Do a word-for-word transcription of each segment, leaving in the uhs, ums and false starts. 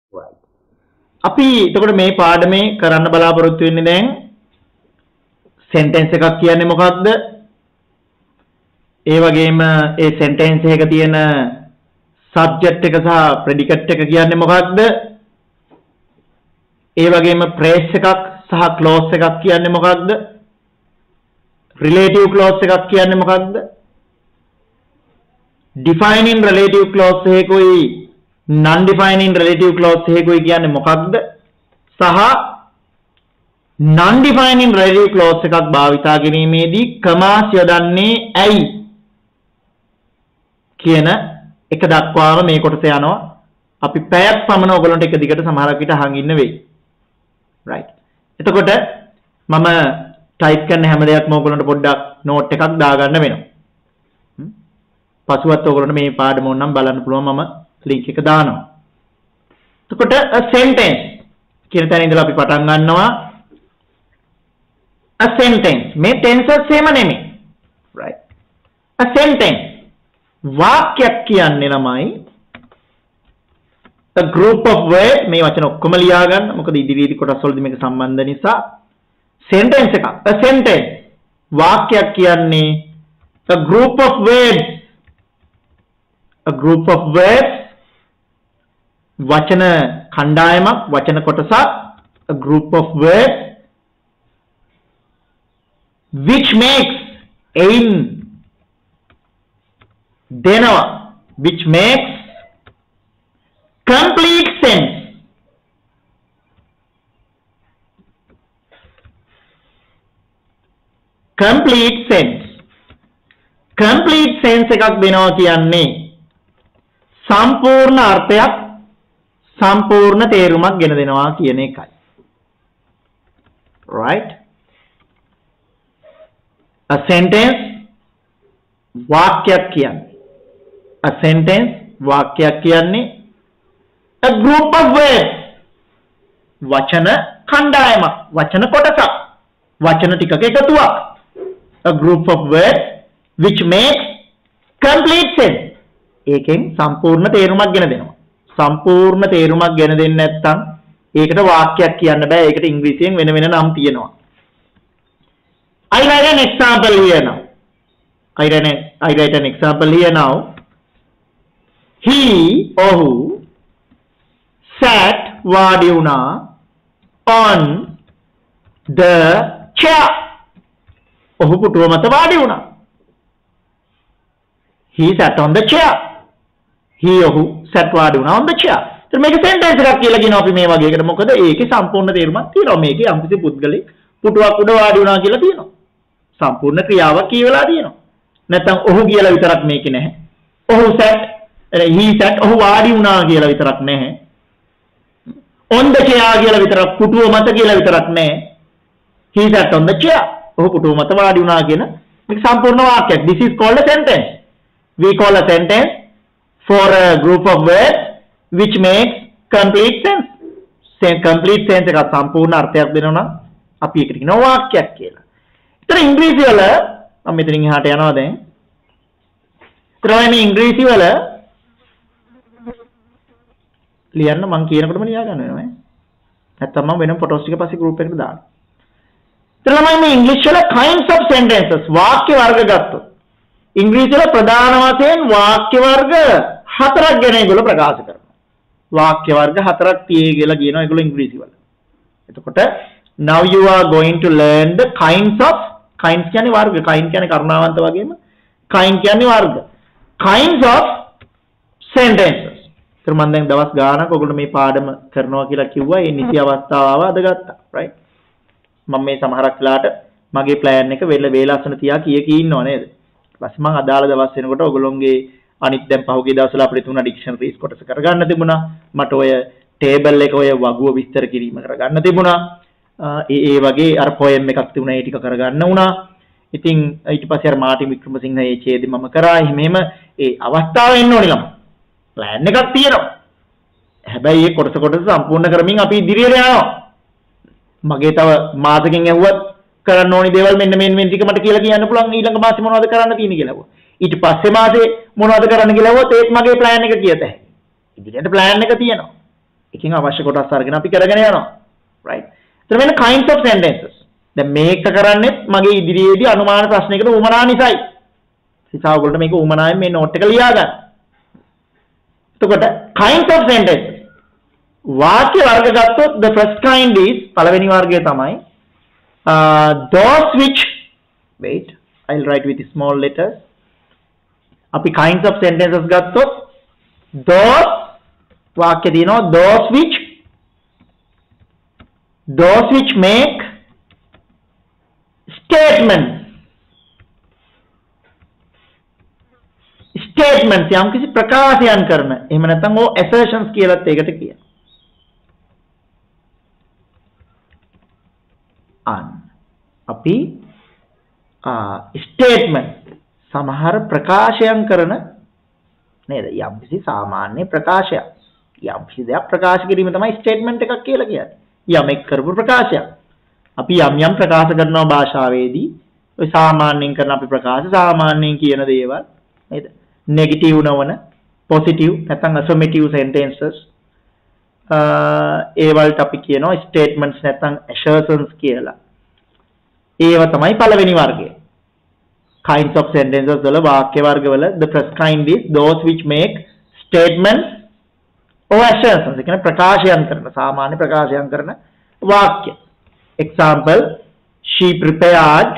right. අපි එතකොට මේ පාඩමේ කරන්න බලාපොරොත්තු වෙන්නේ දැන් sentence එකක් කියන්නේ මොකක්ද? ඒ වගේම ඒ sentence එකක තියෙන subject එක සහ predicate එක කියන්නේ මොකක්ද? ඒ වගේම phrase එකක් සහ clause එකක් කියන්නේ මොකක්ද? relative clause එකක් කියන්නේ මොකක්ද? defining relative clause එකකුයි non defining relative clause එකකුයි කියන්නේ මොකක්ද? සහ non defining relative clause එකක් භාවිතා කිරීමේදී commas යොදන්නේ ඇයි කියන එක දක්වාම මේ කොටස යනවා. අපි පැයක් පමණ ඔයගොල්ලන්ට එක දිගට සමහරක් විට අහන් ඉන්න වෙයි. right. එතකොට මම type කරන හැම දෙයක්ම ඔයගොල්ලන්ට පොඩ්ඩක් note එකක් දාගන්න වෙනවා. පසුවත් ඔයගොල්ලන්ට මේ පාඩම ඕනනම් බලන්න පුළුවන් මම link එක දානවා. එතකොට a sentence කියන තැන ඉඳලා අපි පටන් ගන්නවා. a sentence මේ tenses එහෙම නෙමෙයි. right. a sentence වාක්‍යයක් කියන්නේ ළමයි a group of words මේ වචන ඔක්කොම ලියා ගන්න. මොකද ඉදිරියේදී කොටස් වලදී මේක සම්බන්ධ නිසා sentence එකක් a sentence වාක්‍යයක් කියන්නේ a group of words a group of words වචන කණ්ඩායමක් වචන කොටසක් a group of words which makes aim දෙනවා which makes complete sense complete sense complete sense එකක් දෙනවා කියන්නේ සම්පූර්ණ අර්ථයක් සම්පූර්ණ තේරුමක් ගෙන දෙනවා කියන එකයි. right. a sentence වාක්‍යයක් කියන්නේ a sentence වාක්‍යයක් කියන්නේ a group of words වචන කණ්ඩායමක් වචන කොටසක් වචන ටිකක එකතුවක් a group of words which makes complete sense ඒකෙන් සම්පූර්ණ තේරුමක් ගෙන දෙනවා. සම්පූර්ණ තේරුමක් ගෙන දෙන්නේ නැත්නම් ඒකට වාක්‍යයක් කියන්න බෑ. ඒකට ඉංග්‍රීසියෙන් වෙන වෙන නම් තියෙනවා. I write an example here now. I write an, I write an example here now. He ඔහු sat වාඩි වුණා on the chair. ඔහු පුටුව මත වාඩි වුණා. He sat on the chair. He ඔහු sat වාඩි වුණා on the chair. එතන මේක sentence එකක් කියලා කියනවා අපි මේ වගේ එකට. මොකද ඒකේ සම්පූර්ණ තේරුමක් තියෙනවා. මේකේ යම්කිසි පුද්ගලෙක් පුටුවක් උඩ වාඩි වුණා කියලා තියෙනවා. සම්පූර්ණ ක්‍රියාවක් කියවලා තියෙනවා. නැත්නම් ඔහු කියලා විතරක් මේකේ නැහැ. ඔහු sat he sat ඔහු වාඩි වුණා කියලා විතරක් නැහැ. on the chair කියලා විතරක් පුටුව මත කියලා විතරක් නැහැ. he sat on the chair ඔහු පුටුව මත වාඩි වුණා කියන මේක සම්පූර්ණ වාක්‍යයක්. This is called a sentence. We call a sentence for a group of words which makes complete sense. Say complete sense එක සම්පූර්ණ අර්ථයක් දෙනවා නම් අපි ඒකට කියනවා වාක්‍යයක් කියලා. ඒතර ඉංග්‍රීසි වල මම මෙතනින් එහාට යනවා දැන්. ඒතරයි මේ ඉංග්‍රීසි වල ලියන්න මම කියනකොටම ලියා ගන්න වෙනවා ඈ. නැත්තම් මම වෙනම ෆොටෝස් ටික පස්සේ group එකට දානවා. ඒතර ළමයි මේ ඉංග්‍රීසි වල kinds of sentences වාක්‍ය වර්ග ගත්තොත් ඉංග්‍රීසි වල ප්‍රධාන වශයෙන් වාක්‍ය වර්ග හතරක් ගැන ඒගොල්ලෝ ප්‍රකාශ කරනවා. වාක්‍ය වර්ග හතරක් තියෙයි කියලා කියනවා ඒගොල්ලෝ ඉංග්‍රීසි වල. එතකොට now you are going to learn the kinds of kinds කියන්නේ වර්ග kind කියන්නේ කරුණාවන්ත වගේම kind කියන්නේ වර්ග kinds of sentences. ඒතර මම දැන් දවස් ගාණක් ඔයගොල්ලෝ මේ පාඩම කරනවා කියලා කිව්වා. ඒ නිසි අවස්ථාව ආව අද ගත්තා. right. මම මේ සමහරක් වෙලාවට මගේ plan එක වෙල වේලාසන තියා කිය කී ඉන්නව නේද? ඊපස්සේ මම අදාළ දවස් වෙනකොට ඔයගොල්ලෝගේ අනිත් දැන් පහුගිය දවස්වල අපිට තුන ඩික්ෂනරිස් කොටස කරගන්න තිබුණා. මට ඔය ටේබල් එක ඔය වගුව විස්තර කිරීම කරගන්න තිබුණා. ඒ ඒ වගේ අර පොයම් එකක් තිබුණා ඒ ටික කරගන්න වුණා. ඉතින් ඊට පස්සේ අර මාටි වික්‍රමසිංහ ඒ ඡේදෙ මම කරා. එහෙම ඒ අවස්ථාව එන්න ඕනේ ළම. plan එකක් තියෙනවා. හැබැයි ඒ කොටස කොටස සම්පූර්ණ කරමින් අපි ඉදිරියට යනවා. මගේ තව මාසකින් ඇහුවත් කරන්න ඕනි දේවල් මෙන්න මෙන්න මෙන්න ටික මට කියලා කියන්න පුළුවන් ඊළඟ මාසේ මොනවද කරන්න තියෙන්නේ කියලා. ඊට පස්සේ මාසේ මොනවද කරන්න කියලා ඇහුවොත් ඒත් මගේ plan එක කියත හැකියි. ඉදිරියට plan එක තියෙනවා. එකකින් අවශ්‍ය කොටස් අරගෙන අපි කරගෙන යනවා. right? එතන මෙන්න kinds of sentences. දැන් මේක කරන්නේ මගේ ඉදිරියේදී අනුමාන ප්‍රශ්නයකට උමනා නිසායි. නිසා ඔයගොල්ලෝ මේක උමනාවෙන් මේ නෝට් එක ලියා ගන්න. එතකොට kinds of sentences. වාක්‍ය වර්ග ගත්තොත් the first kind is පළවෙනි වර්ගය තමයි uh, those which wait I'll write with small letters. අපි kinds of sentences ගත්තොත් those වාක්‍ය දිනනවා those which those which make statements statements යම් කිසි ප්‍රකාශයන් කරන එහෙම නැත්නම් ඕ assertions කියලාත් ඒකට කියනවා. අන් අපි ස්ටේට්මන්ට් සමහර ප්‍රකාශයන් කරන නේද යම් කිසි සාමාන්‍ය ප්‍රකාශයක් යම් කිසි දෙයක් ප්‍රකාශ කිරීම තමයි ස්ටේට්මන්ට් එකක් කියලා කියන්නේ. යමෙක් කරපු ප්‍රකාශයක්. අපි යම් යම් ප්‍රකාශ කරනවා භාෂාවේදී ඔය සාමාන්‍යයෙන් කරන අපි ප්‍රකාශ සාමාන්‍යයෙන් කියන දේවල් නේද? නෙගටිව් නොවන පොසිටිව් නැත්නම් affirmative sentences ඒ වලට අපි කියනවා ස්ටේට්මන්ට්ස් නැත්නම් assertions කියලා. ඒව තමයි පළවෙනි වර්ගය. kinds of sentences වල වාක්‍ය වර්ග වල the first kind is those which make statements or assertions. ඒ කියන්නේ ප්‍රකාශයන් කරන සාමාන්‍ය ප්‍රකාශයන් කරන වාක්‍ය. example she prepared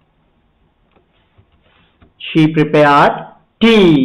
she prepared tea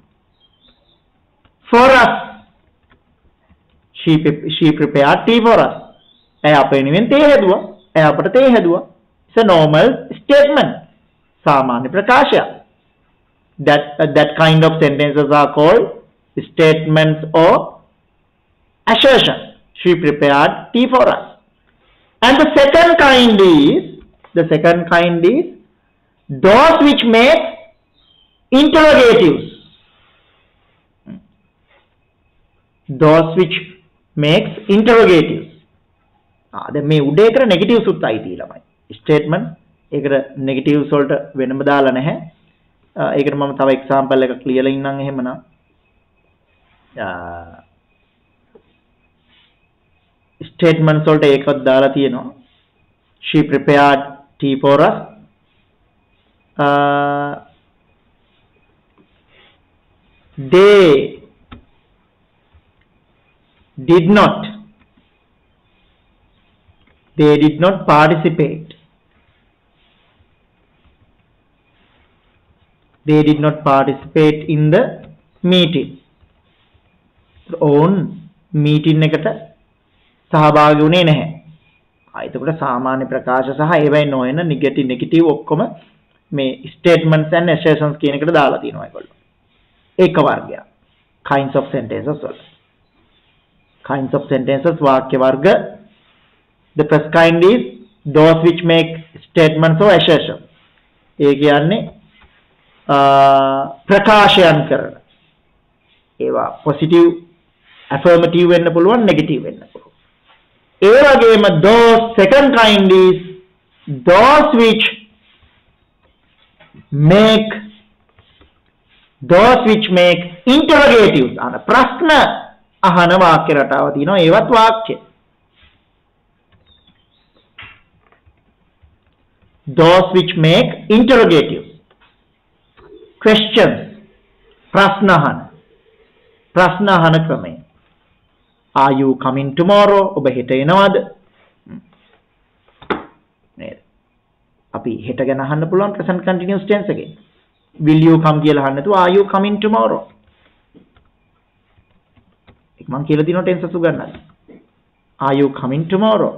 for us. she she prepared tea for us. එය අපේ වෙනුවෙන් තේ හැදුවා. එය අපට තේ හැදුවා. it's a normal statement. සාමාන්‍ය ප්‍රකාශය. that uh, that kind of sentences are called statements or assertion. She prepared tea for us. And the second kind is the second kind is those which make interrogatives. Those which makes interrogatives. Ah, දැන් මේ උඩ එකට negatives උත් අයිති ළමයි. statement ඒකට negatives වලට වෙනම දාලා නැහැ. ඒකට මම තව example එකක් ලියලා ඉන්නම් එහෙමනම්. statements වලට ඒකත් දාලා තියෙනවා. she prepared tea for us. uh, they did not they did not participate they did not participate in the meeting. own meeting එකට සහභාගී වුණේ නැහැ. ආ එතකොට සාමාන්‍ය ප්‍රකාශ සහ ඒවයි නොවන නෙගටිව් නෙගටිව් ඔක්කොම මේ statements and assertions කියන එකට දාලා තියෙනවා ඒගොල්ලෝ. ඒක වර්ගයක්. kinds of sentences වල. kinds of sentences වාක්‍ය වර්ග. the first kind is those which make statements or assertions. ඒ කියන්නේ ප්‍රකාශයන් කරන. ඒවා positive affirmative වෙන්න පුළුවන් negative වෙන්න පුළුවන්. ඒ වගේම those second kind is those which make those which make interrogatives. අන ප්‍රශ්න අහන වාක්‍ය රටාව තියෙනවා ඒවත් වාක්‍ය. those which make interrogatives. questions ප්‍රශ්න අහන ප්‍රශ්න අහන ක්‍රමය. are you coming tomorrow? ඔබ හෙට එනවද? නේද? අපි හෙට ගැන අහන්න පුළුවන් present continuous tense එකේ. will you come කියලා අහන්න නැතුව are you coming tomorrow? ඒක මම කියලා දිනවා tenses උගන්නන්න. are you coming tomorrow?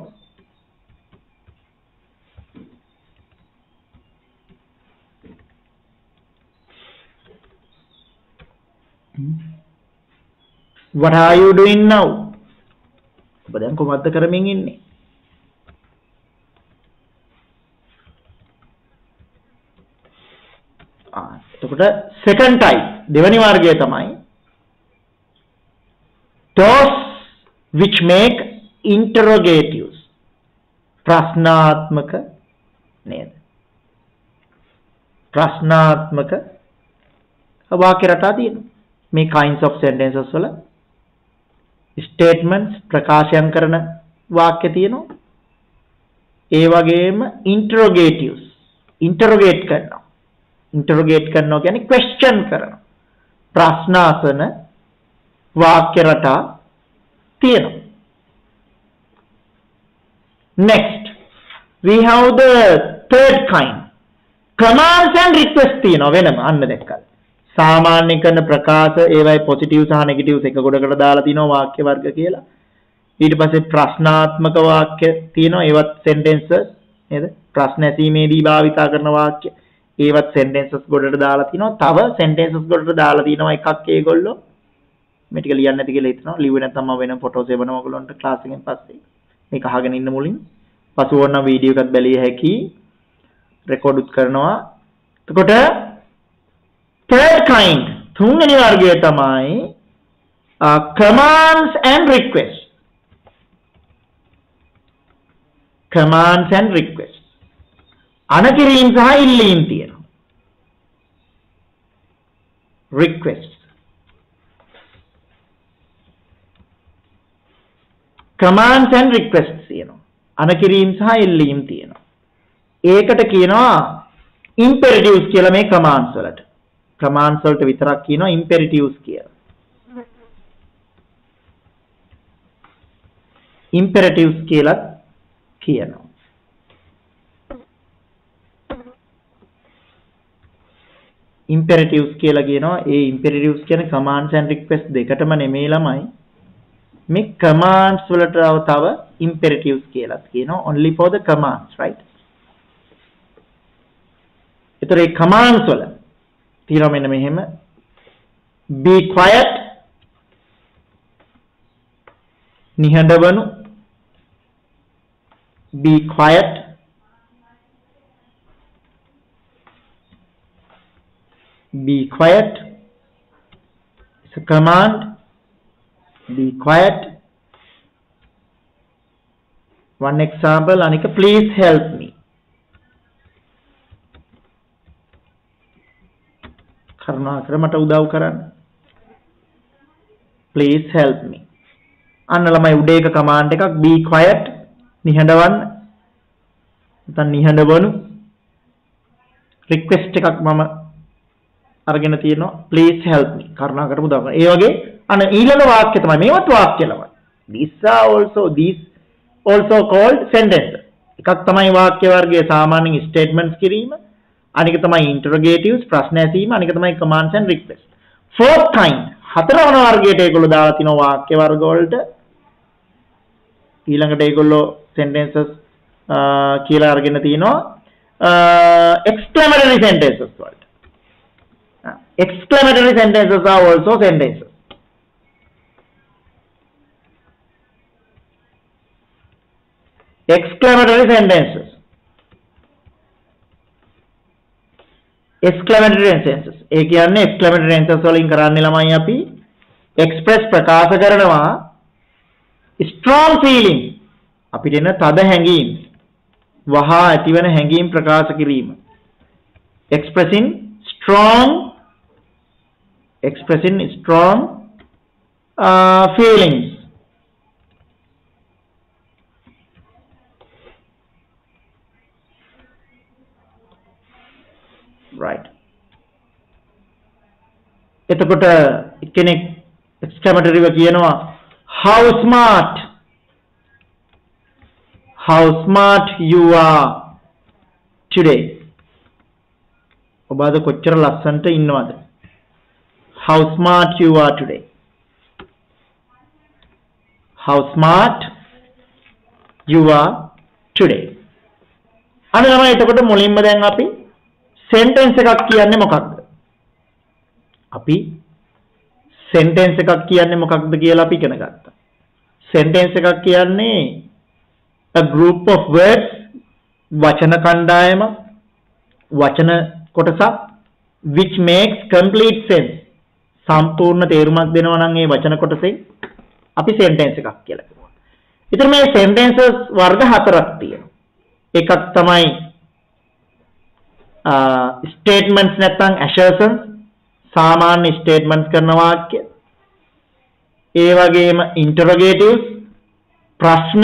what are you doing now? ඔබ දැන් කොහොමද කරමින් ඉන්නේ? ආ එතකොට second type දෙවෙනි වර්ගය තමයි those which make interrogatives. ප්‍රශ්නාත්මක නේද? ප්‍රශ්නාත්මක වාක්‍ය රටා තියෙනවා. මේ kinds of sentences වල statements ප්‍රකාශයන් කරන වාක්‍ය තියෙනවා. ඒ වගේම interrogatives interrogate කරනවා. interrogate කරනවා කියන්නේ question කරනවා. ප්‍රශ්න අසන වාක්‍ය රටා තියෙනවා. Next, we have the third kind. Commands and requests තියෙනවා වෙනම අන්න දැක්කද? සාමාන්‍යකරණ ප්‍රකාශ ඒවයි positives සහ negatives එක ගොඩකට දාලා තිනවා වාක්‍ය වර්ග කියලා. ඊට පස්සේ ප්‍රශ්නාත්මක වාක්‍ය තියෙනවා ඒවත් sentences නේද? ප්‍රශ්න ඇසීමේදී භාවිතා කරන වාක්‍ය ඒවත් sentences ගොඩට දාලා තිනවා. තව sentences ගොඩට දාලා තිනවා එකක් ඒගොල්ලෝ මේ ටික ලියන්න නැති කියලා හිතනවා. ලිව්වේ නැත්නම් මම වෙන ෆොටෝස් එවනවා ඔයගොල්ලන්ට ක්ලාස් එකෙන් පස්සේ. මේක අහගෙන ඉන්න මුලින් පසු ඕන වීඩියෝ එකක් බැලිය හැකි රෙකෝඩ් උත් කරනවා. එතකොට third kind තුන්වෙනි වර්ගය තමයි uh, commands and requests. commands and requests. අනකිරීම සහ ඉල්ලීම් තියෙනවා. requests. commands and requests තියෙනවා. අනකිරීම සහ ඉල්ලීම් තියෙනවා. ඒකට කියනවා imperatives කියලා මේ commands වලට. commands වලට විතරක් කියනවා imperatives කියලා. imperatives කියලා කියනවා. imperatives කියලා කියනවා ඒ imperatives කියන්නේ commands and requests දෙකටම නෙමෙයි ළමයි. මේ commands වලට තව imperatives කියලා කියනවා only for the commands, right? ඒතර ඒ commands වල තියෙනවා මෙන්න මෙහෙම be quiet නිහඬ වනු be quiet be quiet it's a command be quiet. One example anika please help me. කරුණාකර මට උදව් කරන්න. please help me. අන්න ළමයි උඩ එක command එකක් be quiet නිහඬවන්න. නැත්නම් නිහඬ වනු. request එකක් මම අරගෙන තියෙනවා please help me. කරුණාකර උදව් කරන්න. ඒ වගේ අන්න ඊළඟ වාක්‍ය තමයි මේවත් වාක්‍ය ළමයි. these are also these also called sentences. එකක් තමයි වාක්‍ය වර්ගයේ සාමාන්‍යයෙන් statements කිරීම. අනික තමයි interrogatives ප්‍රශ්න ඇසීම. අනික තමයි commands and requests. fourth kind හතරවන වර්ගයට ඒගොල්ලෝ දාලා තිනවා වාක්‍ය වර්ග වලට. ඊළඟට ඒගොල්ලෝ sentences කියලා අරගෙන තිනවා exclamatory sentences වලට. exclamatory sentences are also sentences. exclamatory sentences exclamatory sentences ඒ කියන්නේ exclamatory sentences වලින් කරන්නේ ළමයි අපි express ප්‍රකාශ කරනවා strong feeling අපිට එන තද හැඟීම් වහා ඇතිවන හැඟීම් ප්‍රකාශ කිරීම expressing strong expressing strong uh, feelings. Right. එතකොට කෙනෙක් exclamatory ව කියනවා how smart how smart you are today. ඔබ අද කොච්චර ලස්සනට ඉන්නවද? how smart you are today. how smart you are today. අන්න තමයි එතකොට මුලින්ම දැන් අපි sentence එකක් කියන්නේ මොකක්ද? අපි sentence එකක් කියන්නේ මොකක්ද කියලා අපි ඉගෙන ගත්තා. sentence එකක් කියන්නේ a group of words වචන කණ්ඩායම වචන කොටසක් which makes complete sense සම්පූර්ණ තේරුමක් දෙනවා නම් ඒ වචන කොටසෙන් අපි sentence එකක් කියලා කියනවා. ඉතින් මේ sentences වර්ග හතරක් තියෙනවා. එකක් තමයි Uh, statements නැත්නම් assertions සාමාන්‍ය statements කරන වාක්‍ය ඒ වගේම interrogatives ප්‍රශ්න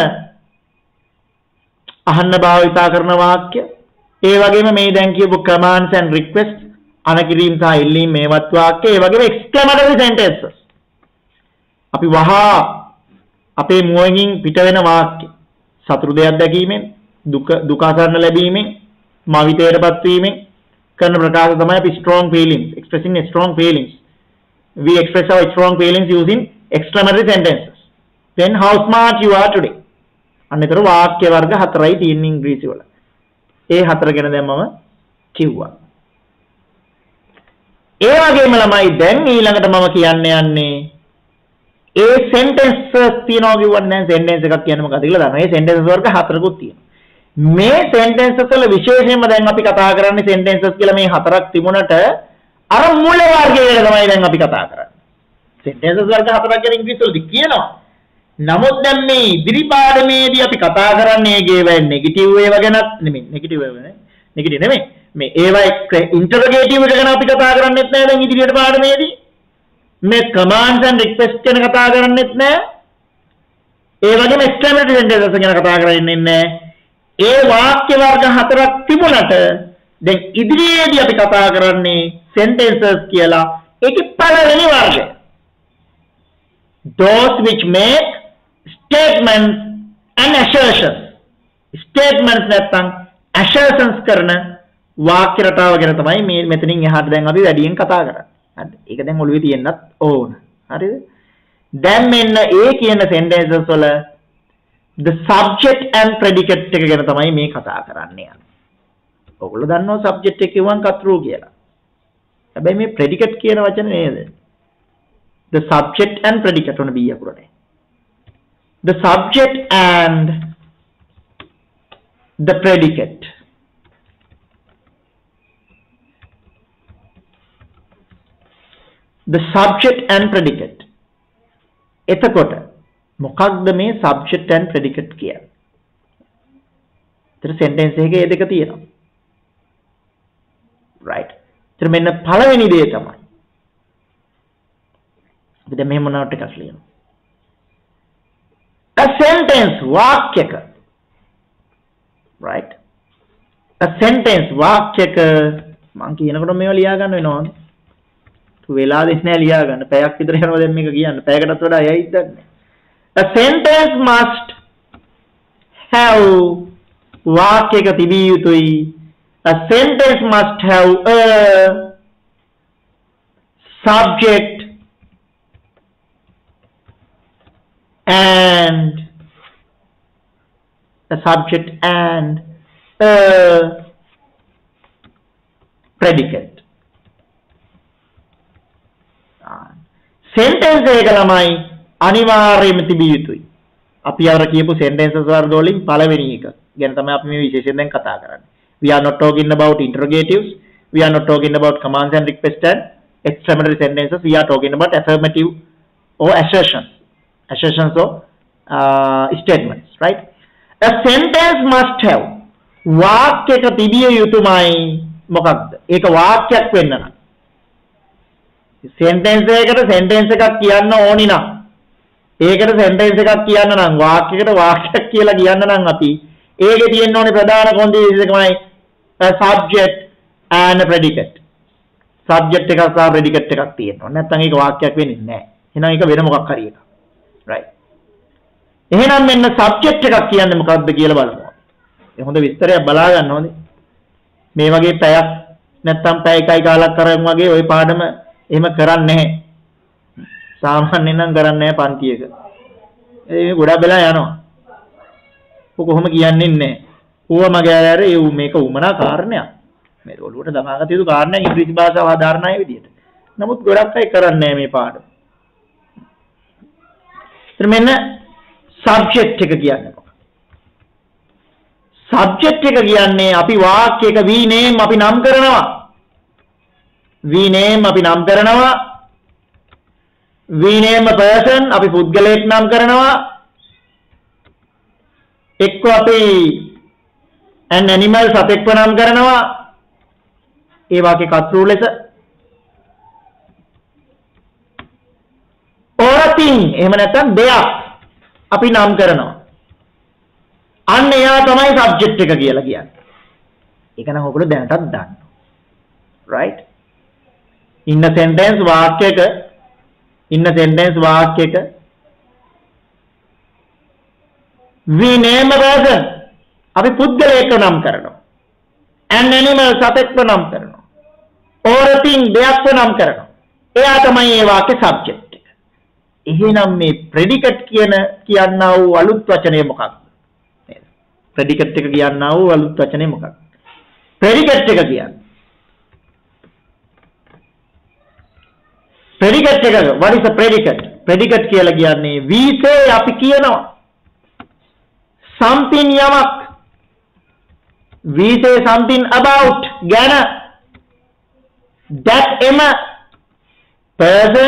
අහන්න භාවිතා කරන වාක්‍ය, ඒ වගේම මේ දැන් කියපු commands and requests අනකිරීම සහ ඉල්ලීම් මේවත් වාක්‍ය, ඒ වගේම exclamatory sentences අපි වහා අපේ මුවකින් පිට වෙන වාක්‍ය, සතුරු දෙයක් දැකීමෙන්, දුක දුක අසන්න ලැබීමෙන්, මවිතයටපත් වීමෙන් කරන ප්‍රකාශ තමයි අපි strong feelings, expressing a strong feelings. We express our strong feelings using exclamatory sentences. Then how smart you are today. අන්නතර වාක්‍ය වර්ග හතරයි තියෙන ඉංග්‍රීසි වල. ඒ හතර ගැන දැන් මම කිව්වා. ඒ වගේම ළමයි දැන් ඊළඟට මම කියන්න යන්නේ ඒ sentences තියනවා කිව්වන්නේ නැහැ. sentence එකක් කියන්නේ මොකක්ද කියලා දන්නවා. ඒ sentences වර්ග හතරකුත් තියෙනවා. මේ sentences වල විශේෂයෙන්ම දැන් අපි කතා කරන්නේ sentences කියලා මේ හතරක් තිබුණට අර මුල වර්ගයේ තමයි දැන් අපි කතා කරන්නේ. sentences වර්ග හතරක් ගැන ඉංග්‍රීසි වලදී කියනවා. නමුත් දැන් මේ ඉදිරි පාඩමේදී අපි කතා කරන්නේ ඒකේ නෙගටිව් ඒවා ගැනත් නෙමෙයි. නෙගටිව් ඒවා නෙමෙයි. නෙගටිව් නෙමෙයි. මේ ඒවා ඉන්ටර්ගේටිව් එක ගැන අපි කතා කරන්නේත් නැහැ දැන් ඉදිරියට පාඩමේදී. මේ commands and requests ගැන කතා කරන්නේත් නැහැ. ඒ වගේම exclamatory sentences ගැන කතා කරන්නේ නැහැ. ඒ වාක්‍ය වර්ග හතරක් තිබුණට දැන් ඉදිරියේදී අපි කතා කරන්නේ sentences කියලා. ඒකේ පළවෙනි වර්ගය. Those which make statements and assertions. Statements නැත්නම් assertions කරන වාක්‍ය රටාව ගැන තමයි මේ මෙතනින් එහාට දැන් අපි වැඩියෙන් කතා කරන්නේ. හරිද? ඒක දැන් ඔළුවේ තියෙන්නත් ඕන. හරිද? දැන් මෙන්න ඒ කියන sentences වල the subject and predicate එක ගැන තමයි මේ කතා කරන්නේ. ඔයගොල්ලෝ දන්නවා subject එක කියවන් කතරු කියලා. හැබැයි මේ predicate කියන වචනේ නේද? The subject and predicate on B අකුරනේ. The subject and the predicate. The subject and predicate. එතකොට මොකක්ද මේ subject and predicate කියන්නේ? ඒතර sentence එකේ මේ දෙක තියෙනවා. right. ඒතර මෙන්න පළවෙනි දේ තමයි. අපි දැන් මෙහෙම මොනවට ටිකක් ලියමු. A sentence වාක්‍යක. right. A sentence වාක්‍යක මම කියනකොට මේවා ලියා ගන්න වෙනවද? වෙලා දෙන්නේ නැහැ ලියා ගන්න. පැයක් විතර යනවා දැන් මේක කියන්න. පැයකටත් වඩා යයිද දන්නේ. A sentence must have වාක්‍යක තිබිය යුතුයි. A sentence must have a subject and a subject and a predicate. sentence එක ළමයි අනිවාර්යයෙන්ම තිබිය යුතුයි. අපි අර කියපු sentences වර්ග වලින් පළවෙනි එක ගැන තමයි අපි මේ විශේෂයෙන් දැන් කතා කරන්නේ. We are not talking about interrogatives. We are not talking about commands and requests and exclamatory sentences. We are talking about affirmative or assertions. Assertions or uh, statements, right? A sentence must have වාක්‍යක තිබිය යුතුමයි මොකක්ද? ඒක වාක්‍යයක් වෙන්න නම්. sentence එකකට sentence එකක් කියන්න ඕනි නම් ඒකට sentence එකක් කියන්න නම් වාක්‍යයකට වාක්‍යයක් කියලා කියන්න නම් අපි ඒකේ තියෙන්න ඕනේ ප්‍රධාන කොන්දේ තමයි subject and predicate. subject එකක් සහ predicate එකක් තියෙනවා. නැත්නම් ඒක වාක්‍යයක් වෙන්නේ නැහැ. එහෙනම් ඒක වෙන මොකක් හරි එකක්. right. එහෙනම් මෙන්න subject එකක් කියන්නේ මොකක්ද කියලා බලමු. ඒ හොඳ විස්තරයක් බලා ගන්න ඕනේ. මේ වගේ පැයක් නැත්නම් පැය එකයි කාලක් කරන් වගේ ওই පාඩම එහෙම කරන්නේ නැහැ. සාමාන්‍යයෙන් නම් කරන්නේ නැහැ පන්තියක. ඒ ගොඩක් වෙලා යනවා. ඔක කොහොම කියන්නේ නැහැ. ඌව මගේ අර ඒ මේක උමනා කාරණයක්. මේ ඔළුවට දමාගත යුතු කාරණයක් ඉංග්‍රීසි භාෂාව ආධාරණයි විදියට. නමුත් ගොඩක් අය කරන්නේ නැහැ මේ පාඩම. ඊට මෙන්න subject එක කියන්නේ මොකක්ද? subject එක කියන්නේ අපි වාක්‍යයක we name අපි නම් කරනවා. we name අපි නම් කරනවා. we name a person අපි පුද්ගලයෙක් නම් කරනවා. එක්ක අපි an animal සතෙක්ව නම් කරනවා. ඒ වාක්‍ය කතෘ ලෙස or a thing එහෙම නැත්නම් දෙයක් අපි නම් කරනවා. අන්න එයා තමයි subject එක කියලා කියන්නේ. ඒක නම් ඔයගොල්ලෝ දැනටත් දන්නවා. right? in a sentence වාක්‍යයක in a sentence වාක්‍යයක we name a person අපි පුද්ගලයෙක්ව නම් කරනවා. an animal සතෙක්ව නම් කරනවා. or a thing දෙයක්ව නම් කරනවා. එයා තමයි ඒ වාක්‍ය subject එක. එහෙනම් මේ predicate කියන කියනා වූ අලුත් වචනය මොකක්ද? නේද? predicate එක කියනා වූ අලුත් වචනේ මොකක්ද? predicate එක කියන්නේ predicate එක what is a predicate? predicate කියලා කියන්නේ we say අපි කියනවා something yamak we say something about gana that emma person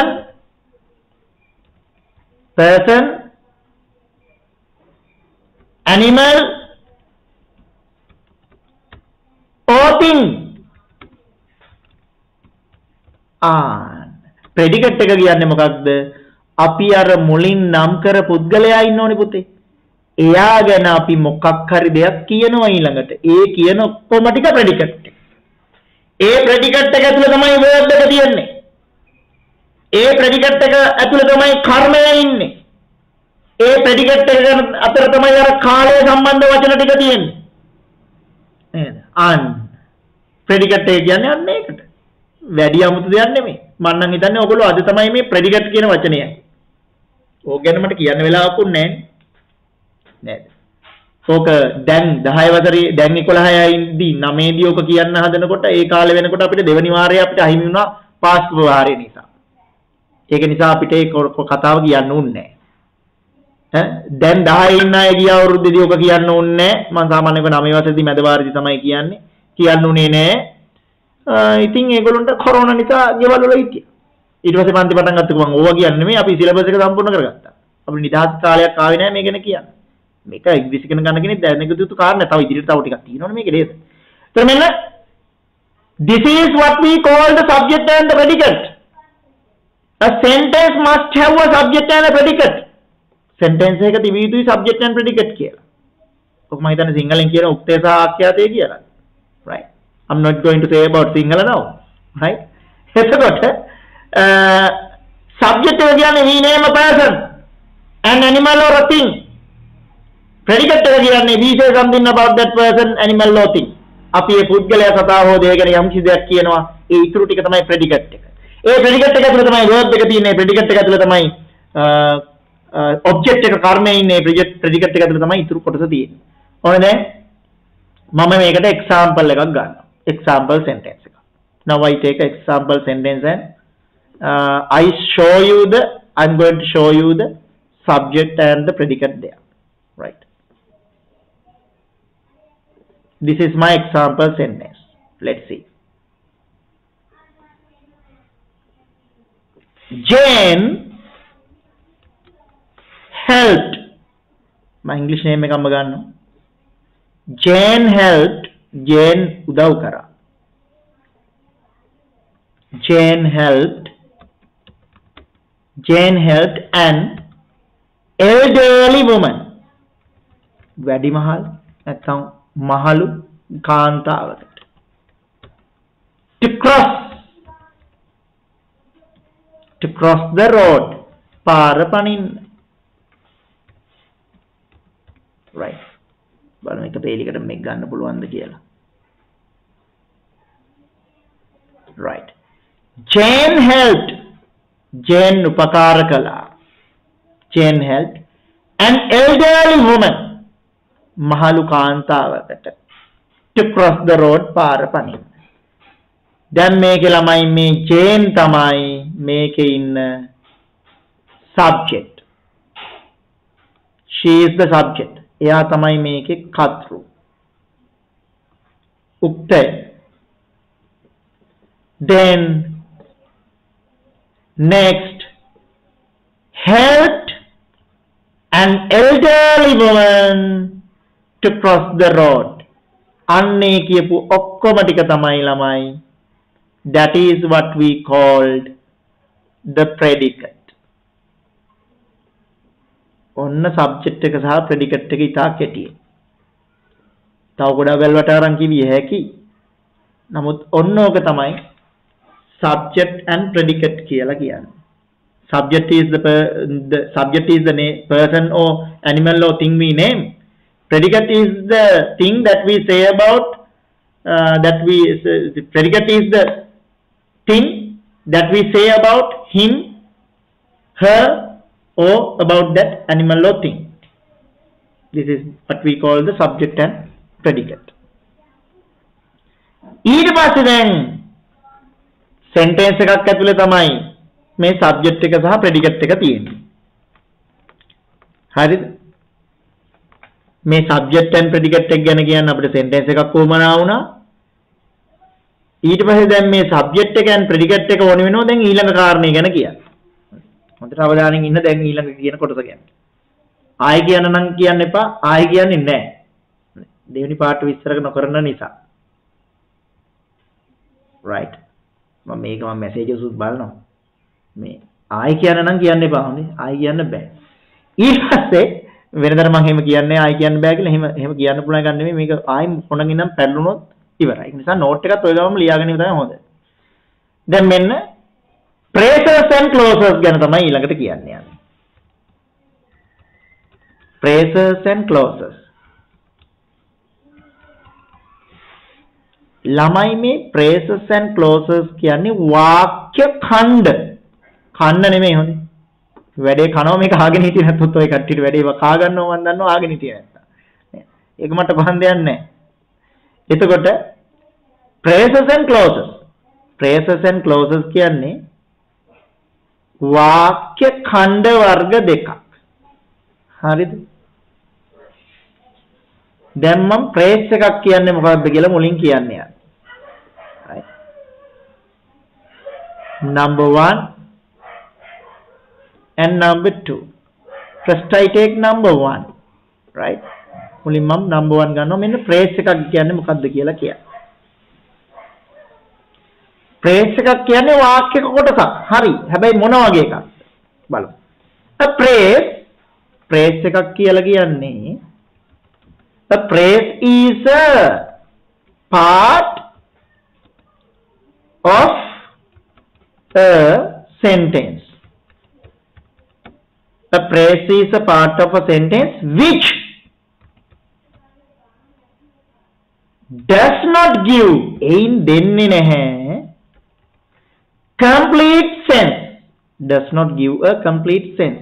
person animal or thing ah predicate එක කියන්නේ මොකක්ද? අපි අර මුලින් නම් කර පුද්ගලයා ඉන්නෝනේ පුතේ. එයා ගැන අපි මොකක් හරි දෙයක් කියනවා ඊළඟට. ඒ කියන ඔක්කොම ටික predicate. ඒ predicate එක ඇතුළේ තමයි verb එක තියෙන්නේ. ඒ predicate එක ඇතුළේ තමයි කර්මය ඉන්නේ. ඒ predicate එක අතර තමයි අර කාලය සම්බන්ධ වචන ටික තියෙන්නේ. නේද? අන් predicate එක කියන්නේ අන්න ඒකට. වැඩි අමුතු දෙයක් නෙමෙයි. මම නම් හිතන්නේ ඔයගොල්ලෝ අද තමයි මේ predicate කියන වචනය. ඕක ගැන මට කියන්න වෙලාවක් උන්නේ නෑ. ඕක දැන් දහය වසරේ දැන් එකොළහයි ඉඳි නවය දී ඕක කියන්න හදනකොට ඒ කාලේ වෙනකොට අපිට දෙවනි වාරයේ අපිට අහිමි වුණා පාස්කු වාරය නිසා. ඒක නිසා අපිට ඒ කතාව කියන්න උන්නේ නෑ. ඈ දැන් දහය ඉන්න අය ගිය අවුරුද්දේදී ඕක කියන්න උන්නේ නෑ. මම සාමාන්‍යයෙන් නවය වසරේදී මැද වාරයේදී තමයි කියන්නේ. කියන්න උනේ නෑ. ඉතින් ඒගොල්ලන්ට කොරෝනා නිසා ගෙවල් වල හිටියා. ඊට පස්සේ පන්ති පටන් ගත්තක මම ඕවා කියන්නේ නෙමෙයි අපි සිලබස් එක සම්පූර්ණ කරගත්තා. අපිට නිදහස් කාලයක් ආවේ නැහැ මේ ගැන කියන්න. මේක ඉංග්‍රීසි ඉගෙන ගන්න කෙනෙක් දැනගත යුතු කාරණා. තව ඉදිරියට තව ටිකක් තියෙනවනේ මේකේ නේද? ඒතර මෙන්න this is what we call the subject and the predicate. A sentence must have a subject and a predicate. sentence එක තිබිය යුතුයි subject and predicate කියලා. ඔක මම හිතන්නේ සිංහලෙන් කියන උක්තේ සහ ආඛ්‍යාතය කියලා. right? I'm not going to say about Sinhala now, right? එතකොට subject එක කියන්නේ we name a person, an animal or a thing. predicate එක කියන්නේ we say something about that person, animal or thing. අපි ඒ පුද්ගලයා සතා හෝ දෙය ගැන යම් කිසි දෙයක් කියනවා. ඒ ඉතුරු ටික තමයි predicate එක. ඒ predicate එක ඇතුළේ තමයි verb එක තියෙන්නේ. predicate එක ඇතුළේ තමයි object එක කර්මය ඉන්නේ. predicate එක ඇතුළේ තමයි ඉතුරු කොටස තියෙන්නේ. ඕනේ දැන් මම මේකට example එකක් ගන්නවා. example sentence. Now I take example sentence and uh, I show you the I'm going to show you the subject and the predicate there, right? This is my example sentence. Let's see. Jane helped my English name එක අම්ම ගන්නවා. Jane helped Jane උදව් කරා. Jane helped Jane helped an elderly woman. වැඩි මහල් නැත්නම් මහලු කාන්තාවකට. To cross to cross the road. පාර පනින්න. right. බලමු එක පේලිකට මේක ගන්න පුළුවන්ද කියලා. right. Jane helped Jane උපකාර කළා. Jane helped an elderly woman මහලු කාන්තාවකට to cross the road පාර පනින්න. දැන් මේකේ ළමයි මේ Jane තමයි මේකේ ඉන්න subject. She is the subject. එයා තමයි මේකේ කර්තෘ. උක්තය. Then next helped an elderly woman to cross the road. අන්නේ කියපු ඔක්කොම ටික තමයි ළමයි. That is what we called the predicate. ඔන්න සබ්ජෙක්ට් එක සහ ප්‍රෙඩිකට් එක ඉතා කෙටියි. තව ගොඩාක් වැල්වට අරන් කිවිය හැකි. නමුත් ඔන්න ඕක තමයි subject and predicate කියලා කියන්නේ. Subject is the, per, the subject is the name, person or animal or thing we name. Predicate is the thing that we say about uh, that we uh, predicate is the thing that we say about him, her, or about that animal or thing. This is what we call the subject and predicate. ඊට පස්සේ දැන් sentence එකක් ඇතුලේ තමයි මේ subject එක සහ predicate එක තියෙන්නේ. හරිද? මේ subject and predicate එක ගැන කියන්න අපිට sentence එකක් කොහොමනා වුණා. ඊට පස්සේ දැන් මේ subject එක and predicate එක ඕන වෙනවා දැන් ඊළඟ කාරණේ ගැන කියන්න. හොඳට අවධානයෙන් ඉන්න දැන් ඊළඟ කියන කොටස ගැන. ආයෙ කියන්න නම් කියන්න එපා. ආයෙ කියන්නේ නැහැ. දෙවෙනි පාඩම විස්තර නොකරන නිසා. right. මම මේක මම messages උත් බලනවා. මේ ආයෙ කියන්න නම් කියන්න එපා. හොඳේ. ආයෙ කියන්න බෑ. ඊට පස්සේ වෙනදට මම එහෙම කියන්නේ ආයෙ කියන්න බෑ කියලා එහෙම එහෙම කියන්න පුළුවන් එකක් නෙමෙයි. මේක ආයෙ මොනකින් ඉඳන් පැටලුනොත් ඉවරයි. ඒ නිසා නෝට් එකත් ඔය ගමම ලියාගෙන ඉන්න තමයි හොඳ. දැන් මෙන්න phrases and clauses ගැන තමයි ඊළඟට කියන්න යන්නේ. phrases and clauses. ළමයි මේ phrases and clauses කියන්නේ වාක්‍ය ඛණ්ඩ. ඛණ්ඩ නෙමෙයි හොඳේ. වැඩේ කනවා මේක ආගෙන හිටියේ නැත්නම් ඔය කට්ටියට වැඩේ කා ගන්නවා මන් දන්නවා ආගෙන හිටියේ නැත්නම්. ඒක මට කොහොමද යන්නේ? එතකොට phrases and clauses. phrases and clauses කියන්නේ වාක්‍ය ඛණ්ඩ වර්ග දෙකක්. හරිද? දැන් මම phrase එකක් කියන්නේ මොකක්ද කියලා මුලින් කියන්නේ. right. number one and number two. First I take number one. right. මුලින් මම number one ගන්නවා. මෙන්න phrase එකක් කියන්නේ මොකක්ද කියලා කියන්න. phrase එකක් කියන්නේ වාක්‍යක කොටසක්. හරි. හැබැයි මොන වගේ එකක්ද? බලමු. a phrase phrase එකක් කියලා කියන්නේ a phrase is a part of a sentence. A phrase is a part of a sentence which does not give in denne naha complete sense. Does not give a complete sense.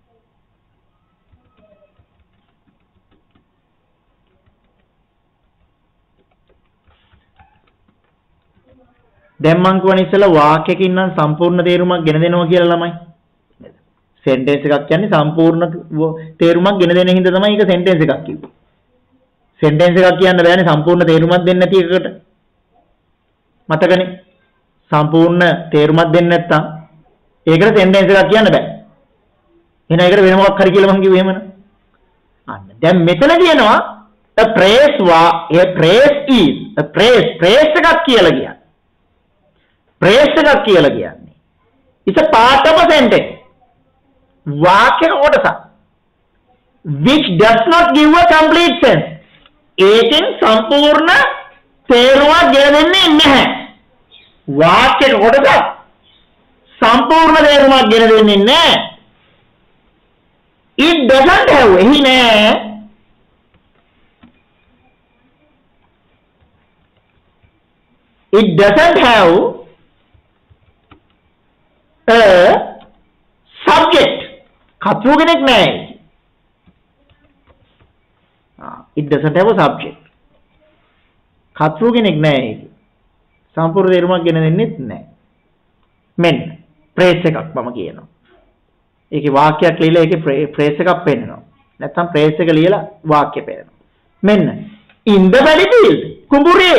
දැන් මං කියවන ඉස්සෙල්ලා වාක්‍යයකින් නම් සම්පූර්ණ තේරුමක් ගෙන දෙනවා කියලා ළමයි. sentence එකක් කියන්නේ සම්පූර්ණ තේරුමක් ගෙන දෙන හින්දා තමයි ඒක sentence එකක් කිව්වේ. sentence එකක් කියන්න බෑනේ සම්පූර්ණ තේරුමක් දෙන්නේ නැති එකකට. මතකනේ. සම්පූර්ණ තේරුමක් දෙන්නේ නැත්තම් ඒකට sentence එකක් කියන්න බෑ. එහෙනම් ඒකට වෙන මොකක් හරි කියලා මං කිව්වේ එහෙමන. අන්න. දැන් මෙතන කියනවා a phrase wa a phrase is a phrase phrase එකක් කියලා කියන්නේ. phrase එකක් කියලා කියන්නේ it's a part of a sentence. වාක්‍යක කොටසක් which does not give a complete sense. ඒකෙන් සම්පූර්ණ තේරුමක් ගෙන දෙන්නේ නැහැ. වාක්‍යක කොටසක් සම්පූර්ණ තේරුමක් ගෙන දෙන්නේ නැහැ. it doesn't have එහි නෑ it doesn't have a subject. කතෘ කෙනෙක් නැහැ. it doesn't have a subject. කතෘ කෙනෙක් නැහැ. සම්පූර්ණ තේරුමක් ගෙන දෙන්නෙත් නැහැ. මෙන්න phrase එකක් මම කියනවා. ඒකේ වාක්‍යයක් ලියලා ඒකේ phrase එකක් පෙන්නනවා. නැත්නම් phrase එක ලියලා වාක්‍ය පෙන්නනවා. මෙන්න in the paddy field කුඹුරේ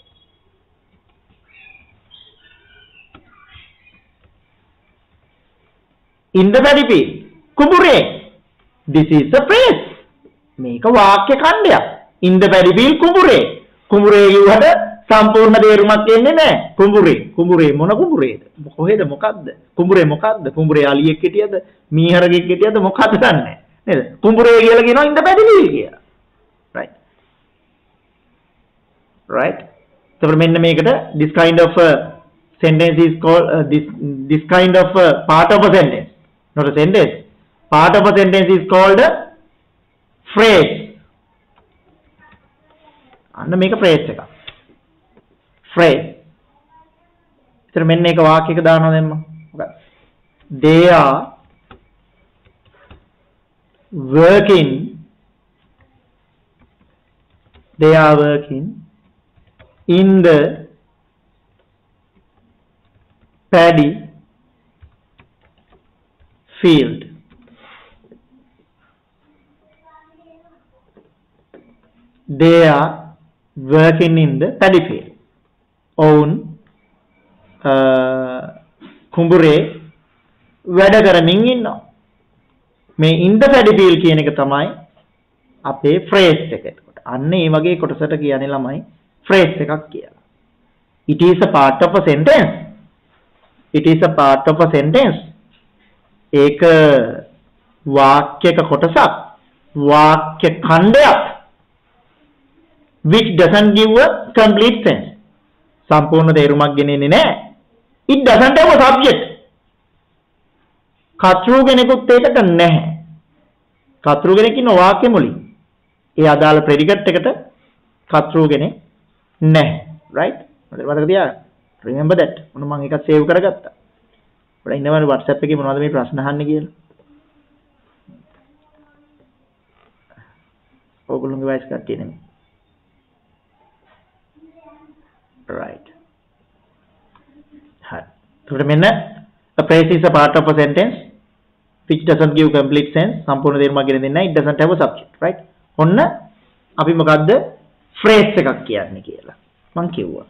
in the paddy field කුඹුරේ this is a phrase. මේක වාක්‍ය ඛණ්ඩයක්. in the paddy field කුඹුරේ කුඹුරේ කියුවට සම්පූර්ණ තේරුමක් එන්නේ නැහැ. කුඹුරේ කුඹුරේ මොන කුඹුරේද? කොහෙද මොකද්ද? කුඹුරේ මොකද්ද? කුඹුරේ අලියෙක් හිටියද? මීහරගෙක් හිටියද? මොකද්ද දන්නේ නැහැ. නේද? කුඹුරේ කියලා කියනවා ඉඳ පැඩිලිවි කියලා. right right එතකොට මෙන්න මේකට this kind of a sentence is called uh, this this kind of a part of a sentence, not a sentence, part of a sentence is called a phrase. අන්න මේක phrase එකක්. phrase. එතන මෙන්න එක වාක්‍යයක දානවා දැන් මම. මොකක්ද? They are working they are working in the paddy field. They are working in the paddy field. ඔවුන් කුඹුරේ වැඩ කරමින් ඉන්නවා. මේ in the paddy field කියන එක තමයි අපේ phrase එක. එතකොට අන්න ඒ වගේ කොටසට කියන්නේ ළමයි phrase එකක් කියලා. It is a part of a sentence. It is a part of a sentence. ඒක වාක්‍යයක කොටසක්. වාක්‍ය ඛණ්ඩයක්. Which doesn't give a complete sense. සම්පූර්ණ තේරුමක් ගෙනෙන්නේ නැහැ. It doesn't have a subject. කතෘ කෙනෙකුත් ඒකට නැහැ. කතෘ කෙනෙක් ඉන්න වාක්‍ය මුලින්. ඒ අදාළ predicate එකට කතෘ කෙනෙක් නැහැ. right? මතක මතක තියාගන්න. remember that. මොන මම එකක් save කරගත්තා. අපිට ඉන්නවනේ WhatsApp එකේ මොනවද මේ ප්‍රශ්න අහන්නේ කියලා. ඕගොල්ලෝගේ වයස් කට්ටිය නෙමෙයි. right. හරි. එතකොට මෙන්න a phrase is a part of a sentence which doesn't give complete sense. සම්පූර්ණ තේරුමක් ගෙන දෙන්නේ නැහැ. It doesn't have a subject. right? ඔන්න අපි මොකද්ද phrase එකක් කියන්නේ කියලා මම කිව්වා.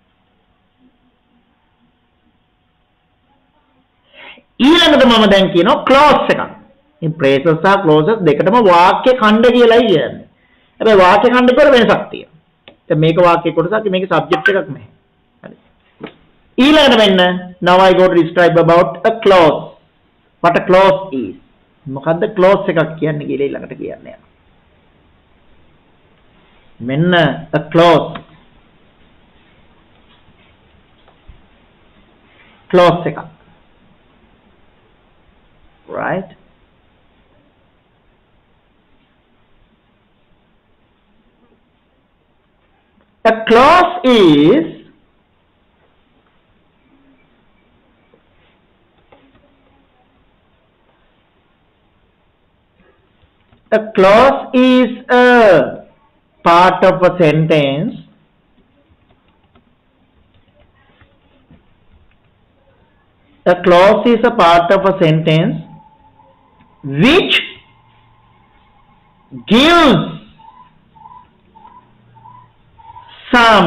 ඊළඟට මම දැන් කියනවා clause එකක්. මේ phrases සහ clauses දෙකටම වාක්‍ය ඛණ්ඩ කියලායි කියන්නේ. හැබැයි වාක්‍ය ඛණ්ඩ වල වෙනසක් තියෙනවා. දැන් මේක වාක්‍ය කොටසක් මේක subject එකක් නැහැ. හරි. ඊළඟට මෙන්න now I go to describe about a clause. What a clause is. මොකද්ද clause එකක් කියන්නේ කියලා ඊළඟට කියන්නේ. මෙන්න a clause. clause එකක්. right? A clause is a clause is a part of a sentence a clause is a part of a sentence which gives some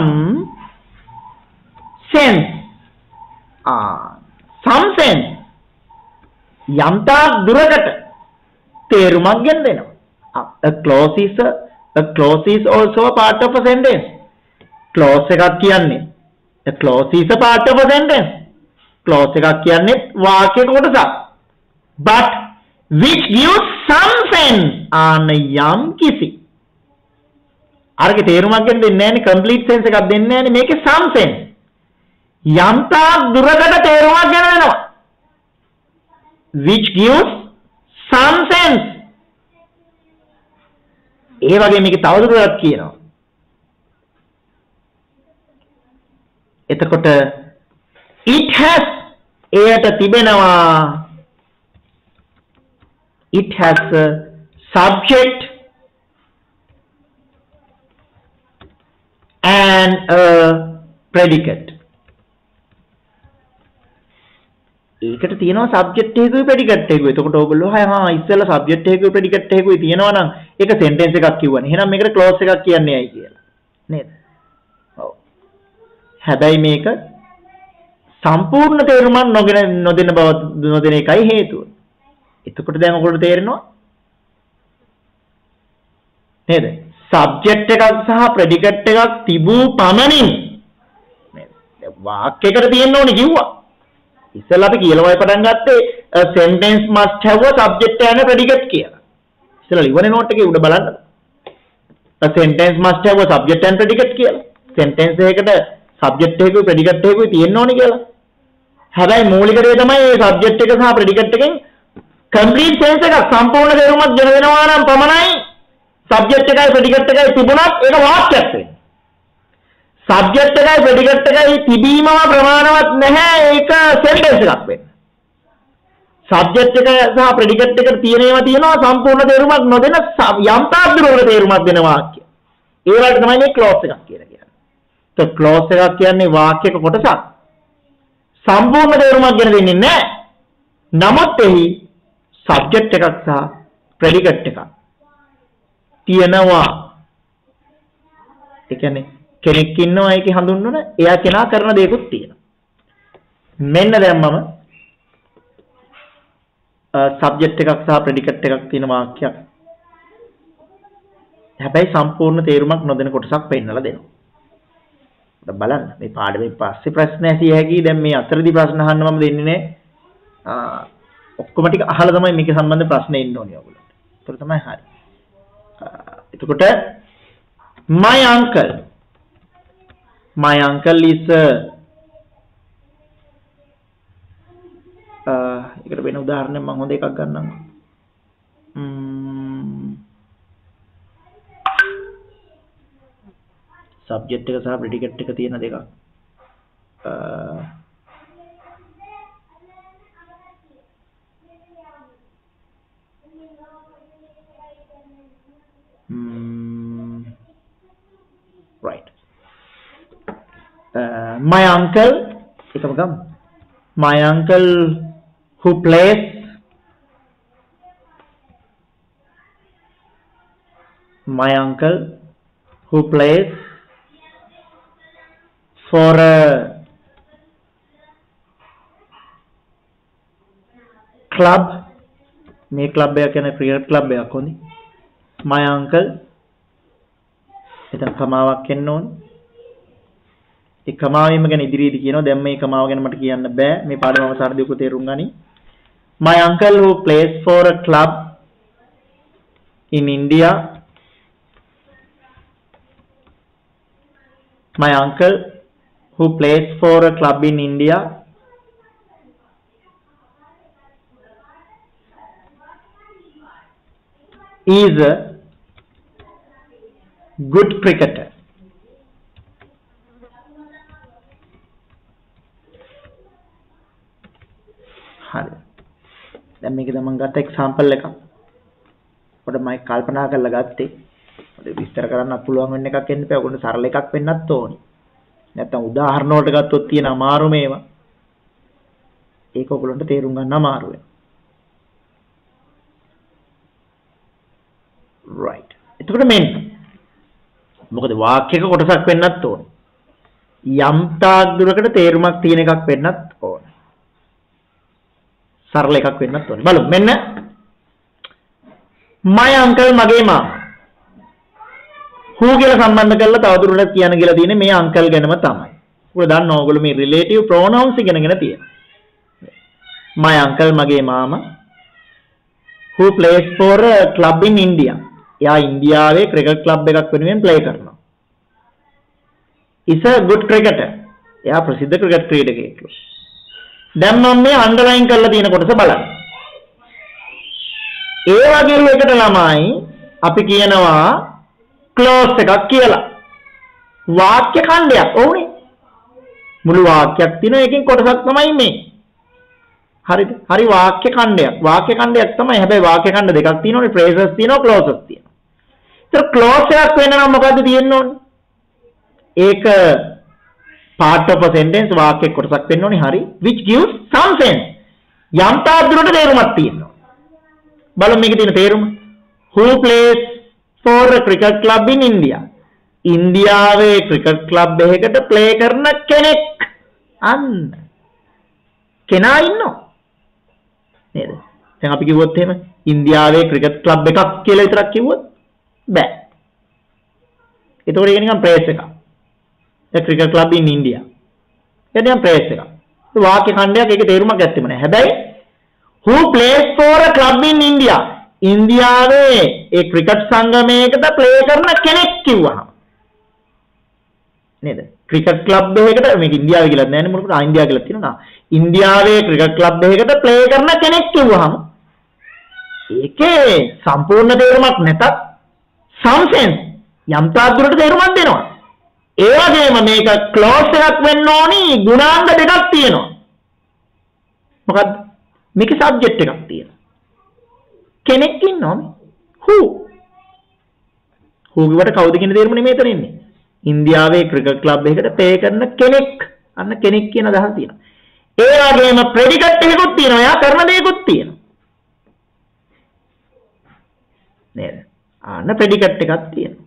sense. Ah, some sense. යම්තා දුරකට තේරුමක් ගෙන දෙනවා. A clause is a, a clause is also a part of a sentence. clause එකක් කියන්නේ a clause is a part of a sentence. clause එකක් කියන්නේ වාක්‍යයක කොටසක්. but which gives some sense. ආන යම් කිසි අරගේ තේරුමක් ගෙන දෙන්නේ නැහැනේ complete sense එකක් දෙන්නේ නැහැනේ මේකේ some sense. යම්තා දුරකට තේරුමක් ගෙන දෙනවා. which gives some sense. ඒ වගේ මේකේ තවදුරටත් කියනවා. එතකොට it has එයට තිබෙනවා it has a subject and a predicate. ඒකට තියෙනවා subject එකකුයි predicate එකකුයි. එතකොට ඕගොල්ලෝ හා හා ඉස්සෙල්ලා subject එකකුයි predicate එකකුයි තියෙනවා නම් ඒක sentence එකක් කියවනේ. එහෙනම් මේකට clause එකක් කියන්නේ ඇයි කියලා. නේද? ඔව්. හැබැයි මේක සම්පූර්ණ තේරුමක් නොගෙන නොදෙන බව නොදෙන එකයි හේතුව. එතකොට දැන් ඔයගොල්ලෝ තේරෙනවා නේද? subject එකක් සහ predicate එකක් තිබූ පමණින් නේද? වාක්‍යයකට තියෙන්න ඕනේ කිව්වා. ඉස්සෙල්ලා අපි කියලා වයි පටන් ගත්තේ a sentence must have a subject and a predicate කියලා. ඉතල ලිවන නෝට් එකේ උඩ බලන්න. a sentence must have a subject and predicate කියලා. sentence එකකට subject එකකුයි predicate එකකුයි තියෙන්න ඕනේ කියලා. හැබැයි මූලික දේ තමයි මේ subject එක සහ predicate එකෙන් complete sense එකක් සම්පූර්ණ තේරුමක් ගෙන දෙනවා නම් පමණයි subject එකයි predicate එකයි තිබුණත් ඒක වාක්‍යයක් වෙන්නේ. subject එකයි predicate එකයි තිබීමම ප්‍රමාණවත් නැහැ ඒක sentence එකක් වෙන්න. subject එක සහ predicate එක තියෙනවා තියෙනවා සම්පූර්ණ තේරුමක් නොදෙන යම් තාක් දුරකට තේරුමක් දෙන වාක්‍ය. ඒ වලට තමයි මේ clause එකක් කියලා කියන්නේ. તો clause එකක් කියන්නේ වාක්‍යයක කොටසක්. සම්පූර්ණ තේරුමක් ගෙන දෙන්නේ නැහැ. නමුත් එහි subject එකක් සහ predicate එකක් තියෙනවා. ඒ කියන්නේ කෙනෙක් ඉන්නවා ඒකේ හඳුන්වන එයා කෙනා කරන දේකුත් තියෙනවා. මෙන්න දැන් මම subject එකක් සහ predicate එකක් තියෙන වාක්‍යයක්. හැබැයි සම්පූර්ණ තේරුමක් නොදෙන කොටසක් පෙන්නලා දෙනවා. දැන් බලන්න මේ පාඩමේ පස්සේ ප්‍රශ්න ඇසිය හැකි. දැන් මේ අතරදී ප්‍රශ්න අහන්න මම දෙන්නේ නැහැ. ඔක්කොම ටික අහලා තමයි මේක සම්බන්ධ ප්‍රශ්න එන්න ඕනේ ඔයගොල්ලන්ට. ඒක තමයි හරි. එතකොට my uncle my uncle is uh එකට වෙන උදාහරණයක් මම හොඳ එකක් ගන්නම්. subject එක සහ predicate එක තියෙන දෙකක්. Mm, right. Uh, my uncle, my uncle who plays my uncle who plays for a club. මේ club එක කියන්නේ cricket club එකක් හොඳයි. my uncle එතන කමාවක් එන්න ඕනේ. ඒ කමාවෙම ගැන ඉදිරියේදී කියනවා. දැන් මේ කමාව ගැන මට කියන්න බෑ. මේ පාඩම අවසානයේදී ඔක තේරුම් ගනි. my uncle who plays for a club in India. my uncle who plays for a club in India is a good cricketer. හරි. දැන් මේකද මම ගත්ත එක්සැම්පල් එකක්. පොඩ්ඩක් මම කල්පනා කරලා ගත්තේ. පොඩ්ඩක් විස්තර කරන්න පුළුවන් වෙන එකක් එන්න බෑ. ඔයගොල්ලෝ සරල එකක් වෙන්නත් ඕනේ. නැත්තම් උදාහරණ වලට ගත්තොත් තියෙන අමාරු මේවා. ඒක ඔයගොල්ලන්ට තේරුම් ගන්න අමාරු වෙනවා. right. එතකොට මෙන්න මොකද වාක්‍යයක කොටසක් වෙන්නත් ඕනේ. යම් තාක් දුරකට තේරුමක් තියෙන එකක් වෙන්නත් ඕනේ. සරල එකක් වෙන්නත් ඕනේ. බලමු මෙන්න my uncle මගේ මාමා. who කියලා සම්බන්ධ කරලා තවදුරටත් කියන්න කියලා තියෙන්නේ මේ uncle ගැනම තමයි. ඔයගොල්ලෝ දන්නවා ඔයගොල්ලෝ මේ relative pronouns ඉගෙනගෙන තියෙනවා. my uncle මගේ මාමා who plays for a club in India. එයා ඉන්දියාවේ ක්‍රිකට් ක්ලබ් එකක් වෙනුවෙන් ප්ලේ කරනවා. is a good cricketer. එයා ප්‍රසිද්ධ ක්‍රිකට් ක්‍රීඩකයෙක්. දැන් මම මේ අන්ඩර්ලයින් කරලා තියෙන කොටස බලන්න. ඒ වගේ එකට ළමයි අපි කියනවා ක්ලෝස් එකක් කියලා. වාක්‍ය ඛණ්ඩයක් ඕනේ. මුළු වාක්‍යයක් තියෙනවා එකකින් කොටසක් තමයි මේ. හරිද? හරි වාක්‍ය ඛණ්ඩයක්. වාක්‍ය ඛණ්ඩයක් තමයි. හැබැයි වාක්‍ය ඛණ්ඩ දෙකක් තියෙනවනේ. phrases තියෙනවා clauses තියෙනවා. ඒතර clause එකක් වෙන්න නම් මොකද්ද තියෙන්න ඕනේ? ඒක part of a sentence වාක්‍ය කොටසක් වෙන්න ඕනේ. හරි. which gives some sense. යම් තාක් දුරට තේරුමක් තියෙනවා. බලමු මේකේ තියෙන තේරුම. who plays for a cricket club in India. ඉන්දියාවේ ක්‍රිකට් ක්ලබ් එකකට ප්ලේ කරන කෙනෙක්. අන්න. කෙනා ඉන්නවා. නේද? දැන් අපි කිව්වොත් එහෙම ඉන්දියාවේ ක්‍රිකට් ක්ලබ් එකක් කියලා විතරක් කිව්වොත් බෑ. ඒතකොට ඒක නිකන් ප්‍රේස් එකක්. The cricket club in India. ඒක නිකන් ප්‍රේස් එකක්. ඒ වාක්‍ය ඛණ්ඩයක් ඒකේ තේරුමක් ඇත්තෙම නැහැ. හැබැයි who plays for a club in India ඉන්දියාවේ ඒ ක්‍රිකට් සංගමයකට ප්ලේ කරන කෙනෙක් කිව්වහම නේද? ක්‍රිකට් ක්ලබ් එකකට මේක ඉන්දියාවේ කියලා නෑනේ මොකද ආ ඉන්දියාව කියලා තියෙනවා. ඉන්දියාවේ ක්‍රිකට් ක්ලබ් එකකට ප්ලේ කරන කෙනෙක් කිව්වහම ඒකේ සම්පූර්ණ තේරුමක් නැතත් some sense යම් තාක් දුරට තේරුමක් දෙනවා. ඒ වගේම මේක ක්ලෝස් එකක් වෙන්න ඕනි ගුණාංග දෙකක් තියෙනවා. මොකද්ද? මේකේ සබ්ජෙක්ට් එකක් තියෙනවා. කෙනෙක් ඉන්නවනේ. who who කිව්වට කවුද කියන තේරුම නෙමෙයි එතන ඉන්නේ. ඉන්දියාවේ ක්‍රිකට් ක්ලබ් එකකට පේ කරන කෙනෙක්. අන්න කෙනෙක් කියන අදහස තියෙනවා. ඒ වගේම ප්‍රෙඩිකට් එකකුත් තියෙනවා. එයා කරන දේකුත් තියෙනවා. නේද? අන්න ප්‍රෙඩිකට් එකක් තියෙනවා.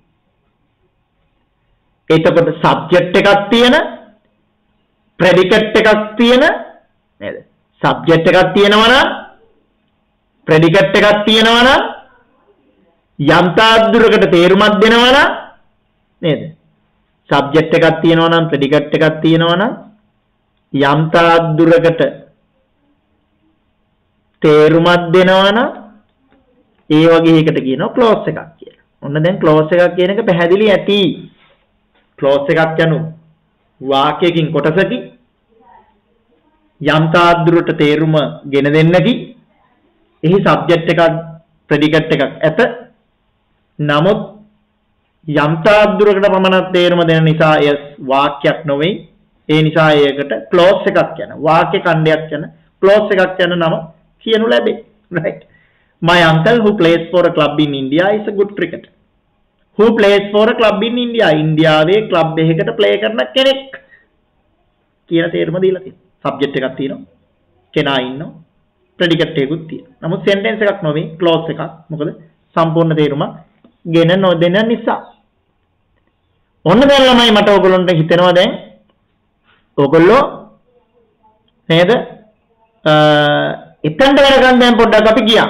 එතකොට සබ්ජෙක්ට් එකක් තියෙන ප්‍රෙඩිකට් එකක් තියෙන නේද? සබ්ජෙක්ට් එකක් තියෙනවා නම් ප්‍රෙඩිකට් එකක් තියෙනවා නම් යම් තාක් දුරකට තේරුමක් දෙනවා නම් නේද? සබ්ජෙක්ට් එකක් තියෙනවා නම් ප්‍රෙඩිකට් එකක් තියෙනවා නම් යම් තාක් දුරකට තේරුමක් දෙනවා නම් ඒ වගේ එකකට කියනවා ක්ලෝස් එකක් කියලා. ඔන්න දැන් ක්ලෝස් එකක් කියන එක පැහැදිලි ඇති. ක්ලෝස් එකක් යනු වාක්‍යයකින් කොටසකි යම් තාක් දුරට තේරුම ගෙන දෙන්නකි එහි සබ්ජෙක්ට් එකක් ප්‍රෙඩිකට් එකක් ඇත. නමුත් යම් තාක් දුරකට පමණක් තේරුම දෙන නිසා එය වාක්‍යයක් නොවේ. ඒ නිසා ඒකට ක්ලෝස් එකක් යන වාක්‍ය ඛණ්ඩයක් යන ක්ලෝස් එකක් යන නම කියනු ලැබේ. right. My uncle who plays for a club in India is a good cricketer. Who plays for a club in India? ඉන්දියාවේ ක්ලබ් එකකට ප්ලේ කරන කෙනෙක් කියන තේරුම දීලා තියෙනවා. සබ්ජෙක්ට් එකක් තියෙනවා. කෙනා ඉන්නවා. ප්‍රෙඩිකට් එකකුත් තියෙනවා. නමුත් සෙන්ටෙන්ස් එකක් නොවේ ක්ලෝස් එකක්. මොකද සම්පූර්ණ තේරුම ගෙන නොදෙන නිසා. ඔන්න දැන් ළමයි මට ඔයගොල්ලන්ට හිතෙනවා දැන් ඔයගොල්ලෝ නේද? අ එතනට වෙනකන් දැන් පොඩ්ඩක් අපි ගියා.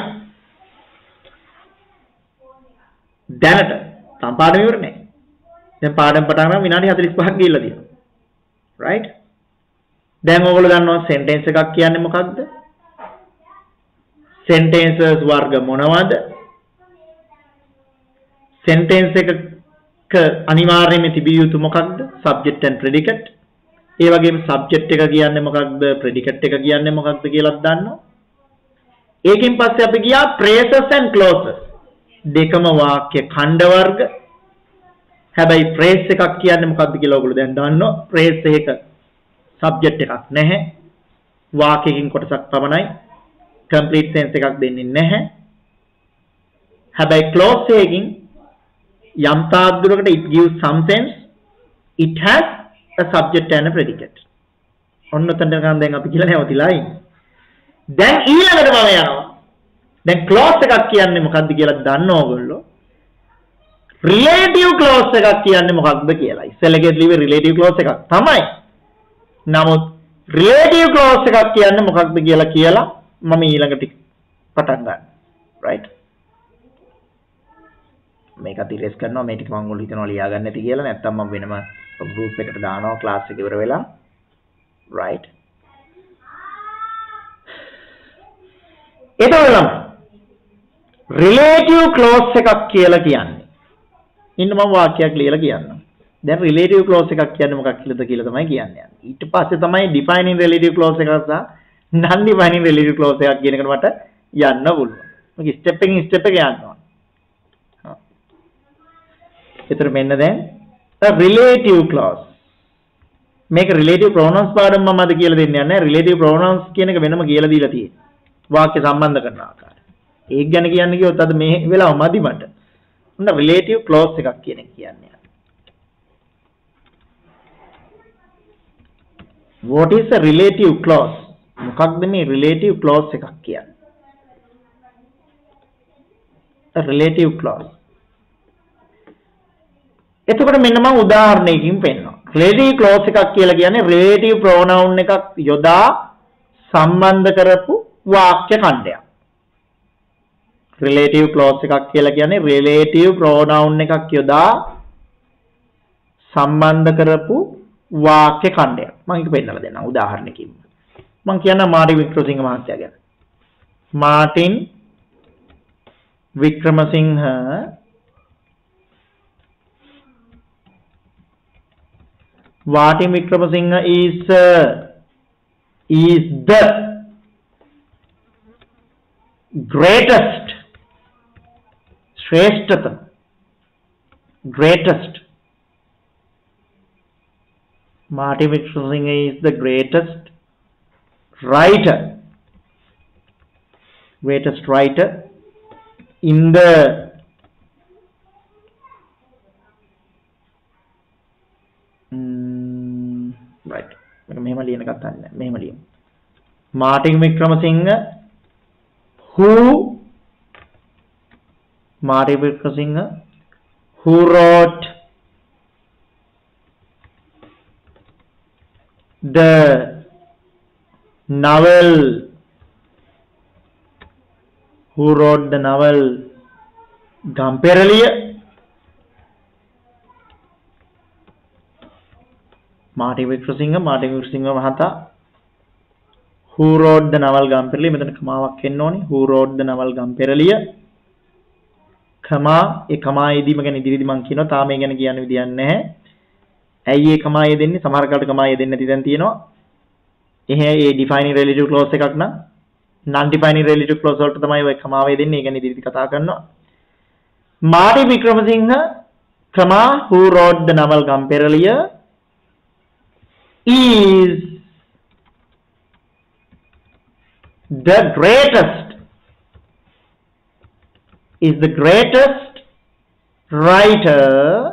දැනට තම පාඩම ඉවර නෑ. දැන් පාඩම් පටන් ගන්න විනාඩි හතළිස් පහක් ගිහිල්ලා තියෙනවා. right? දැන් ඔයගොල්ලෝ දන්නවා සෙන්ටෙන්ස් එකක් කියන්නේ මොකක්ද? sentences වර්ග මොනවද? sentence එකක අනිවාර්යයෙන්ම තිබිය යුතු මොකක්ද? subject and predicate. ඒ වගේම subject එක කියන්නේ මොකක්ද? predicate එක කියන්නේ මොකක්ද කියලාත් දන්නවා. ඒකෙන් පස්සේ අපි ගියා phrases and clauses. දෙකම වාක්‍ය ඛණ්ඩ වර්ග. හැබැයි phrase එකක් කියන්නේ මොකක්ද කියලා ඔයගොල්ලෝ දැන් දන්නවා. phrase එක subject එකක් නැහැ. වාක්‍යකින් කොටසක් පමණයි. complete sense එකක් දෙන්නේ නැහැ. හැබැයි clause එකකින් යම් තාක් දුරකට it gives some sense. It has a subject and a predicate. ඔන්න ඔතනට ගන්න දැන් අපි කියලා නැවතිලා ඉන්නේ. දැන් ඊළඟට මම යනවා. දැන් clause එකක් කියන්නේ මොකක්ද කියලා දන්නව ඔයගොල්ලෝ. relative clause එකක් කියන්නේ මොකක්ද කියලා. ඉස්සෙල්ලා ලිව්වේ relative clause එකක් තමයි. නමුත් relative clause එකක් කියන්නේ මොකක්ද කියලා කියලා මම ඊළඟට පටන් ගන්න. right? මේක අතිරේස් කරනවා මේ ටික මම ඔයගොල්ලෝ හිතනවා ලියා ගන්න නැති කියලා. නැත්තම් මම වෙනම group එකට දානවා class එක ඉවර වෙලා. right? එතකොට relative clause එකක් කියලා කියන්නේ. ඉන්න මම වාක්‍යයක් ලියලා කියන්නම්. දැන් relative clause එකක් කියන්නේ මොකක්ද කියලාද කියලා තමයි කියන්නේ. ඊට පස්සේ තමයි defining relative clause එකක් සහ non defining relative clause එකක් කියන එකට මට යන්න පුළුවන්. මේක step එකකින් step එක යනවා. හා. ඒතර මෙන්න දැන් a relative clause. මේක relative pronouns පාඩම මම අද කියලා දෙන්නේ නැහැ. relative pronouns කියන එක වෙනම කියලා දීලා තියෙනවා. වාක්‍ය සම්බන්ධ කරන ආකාරය. ඒක ගැන කියන්න කිව්වොත් අද මේ වෙලාව මදි මට. උන්න relative clause එකක් කියන එක කියන්නේ. What is a relative clause? මොකක්ද මේ relative clause එකක් කියන්නේ? A relative clause. එතකොට මෙන්න මම උදාහරණයකින් පෙන්නනවා. relative clause එකක් කියලා කියන්නේ relative pronoun එකක් යොදා සම්බන්ධ කරපු වාක්‍ය ඛණ්ඩයක්. relative clause එකක් කියලා කියන්නේ relative pronoun එකක් යොදා සම්බන්ධ කරපු වාක්‍ය ඛණ්ඩයක්. මම ඒක පෙන්නලා දෙන්නම් උදාහරණයකින්. මම කියන්න මාර්ටින් වික්‍රමසිංහ මහත්තයා ගැන. Martin Vikramasinghe what in Vikramasinghe is uh, is the greatest Shresthatha greatest Martin Vikramasinghe is the greatest writer greatest writer in the mm, right මෙහෙම ලියන එකක් නැහැ මෙහෙම ලියමු Martin Vikramasinghe who Martin Vikramasinghe who wrote the novel who wrote the novel Gamperaliya Martin Vikramasinghe Martin Vikramasinghe මහතා who wrote the novel Gamperaliya මෙතන කමාවක් එන්න ඕනේ who wrote the novel Gamperaliya කමා ඒ කමා යෙදීම ගැන ඉදිරියේදී මම කියනවා තාම මේ ගැන කියන්න විදියක් නැහැ ඇයි ඒ කමා යෙදෙන්නේ සමහර කාලට කමා යෙදෙන්නේ නැති දැන් තියෙනවා එහෙ ඒ defining relative clause එකක් නම් non defining relative clause වලට තමයි ඔය කමාව යෙදෙන්නේ ඒ ගැන ඉදිරියේදී කතා කරනවා Martin Vikramasinghe කමා who wrote the novel Gamperaliya is the greatest is the greatest writer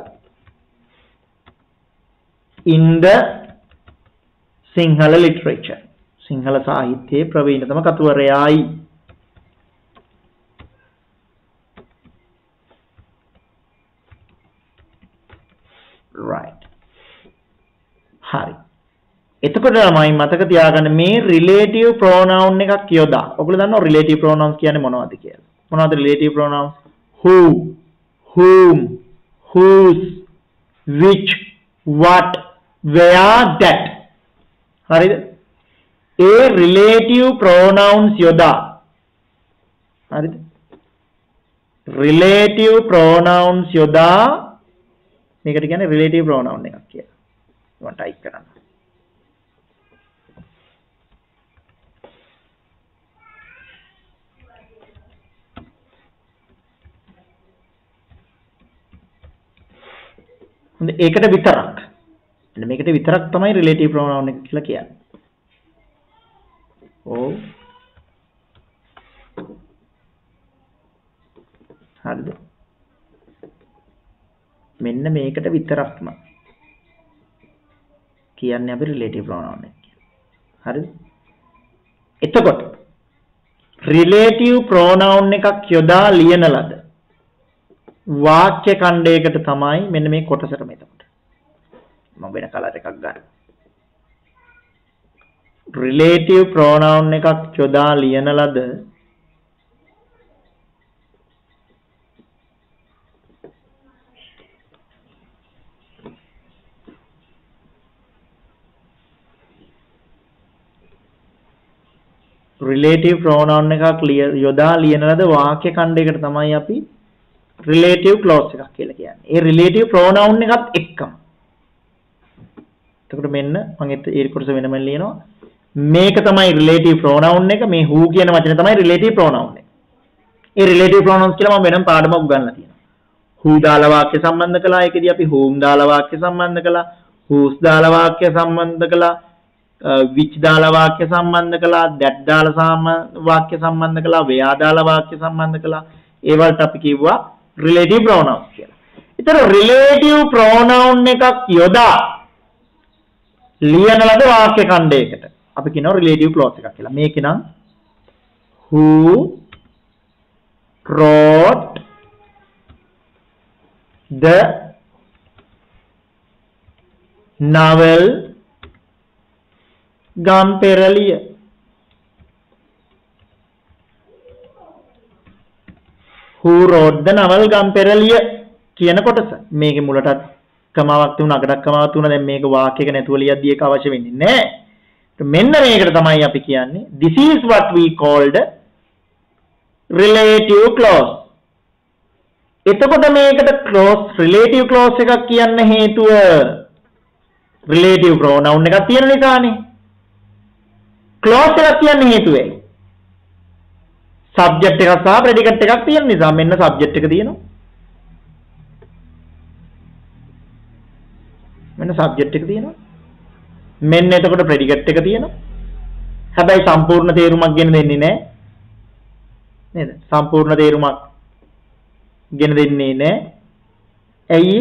in the Sinhala literature Sinhala සාහිත්‍යයේ ප්‍රවීණතම කතුවරයායි right හරි එතකොට ළමයි මතක තියාගන්න මේ relative pronoun එකක් යොදා ඔයගොල්ලෝ දන්නවා relative pronouns කියන්නේ මොනවද කියලා මොනවද relative pronouns who whom whose which what where that හරිද ඒ relative pronouns යොදා හරිද relative pronouns යොදා මේකට කියන්නේ relative pronoun එකක් කියලා මම ටයිප් කරන්න හොඳ ඒකට විතරක් එන්න මේකට විතරක් තමයි relative pronoun එක කියලා කියන්නේ. ඔව්. හරිද? මෙන්න මේකට විතරක්ම කියන්නේ අපි relative pronoun එක කියලා. හරිද? එතකොට relative pronoun එකක් යොදා ලියන ලද වාක්‍ය ඛණ්ඩයකට තමයි මෙන්න මේ කොටසට මෙතකොට මම වෙන කලර් එකක් ගන්න relative pronoun එකක් යොදා ලියන ලද relative pronoun එකක් යොදා ලියන ලද වාක්‍ය ඛණ්ඩයකට තමයි අපි relative clause එකක් කියලා කියන්නේ. ඒ relative pronoun එකත් එක්කම. එතකොට මෙන්න මම ඒ කොටස වෙනම ලියනවා. මේක තමයි relative pronoun එක. මේ who කියන වචනේ තමයි relative pronoun එක. ඒ relative pronouns කියලා මම වෙනම පාඩමක් උගන්වලා තියෙනවා. who දාලා වාක්‍ය සම්බන්ධ කළා. ඒකදී අපි whom දාලා වාක්‍ය සම්බන්ධ කළා. whose දාලා වාක්‍ය සම්බන්ධ කළා. which දාලා වාක්‍ය සම්බන්ධ කළා. that දාලා වාක්‍ය සම්බන්ධ කළා. where දාලා වාක්‍ය සම්බන්ධ කළා. ඒ වලට අපි කිව්වා relative pronouns කියලා. ඒතර relative pronoun එකක් යොදා ලියන ලද වාක්‍ය ඛණ්ඩයකට අපි කියනවා relative clause එකක් කියලා. මේකේ නම් who wrote the novel Gamperaliya who wrote the novel Gamperaliya කියන කොටස මේකේ මුලටත් කමාවක් තිබුණා අගටත් කමාවක් තිබුණා දැන් මේක වාක්‍යයක නැතුව ලියද්දී ඒක අවශ්‍ය වෙන්නේ නැහැ මෙන්න මේකට තමයි අපි කියන්නේ this is what we called relative clause එතකොට මේකට close relative clause එකක් කියන්න හේතුව relative pronoun එකක් තියෙන නිසානේ. clause එකක් කියන්න හේතුව ඇයි? subject එකක් සහ predicate එකක් තියෙන නිසා. මෙන්න subject එක තියෙනවා. මෙන්න subject එක තියෙනවා. මෙන්න එතකොට predicate එක තියෙනවා. හැබැයි සම්පූර්ණ තේරුමක් ගෙන දෙන්නේ නැහැ. නේද? සම්පූර්ණ තේරුමක් ගෙන දෙන්නේ නැහැ. ඇයි?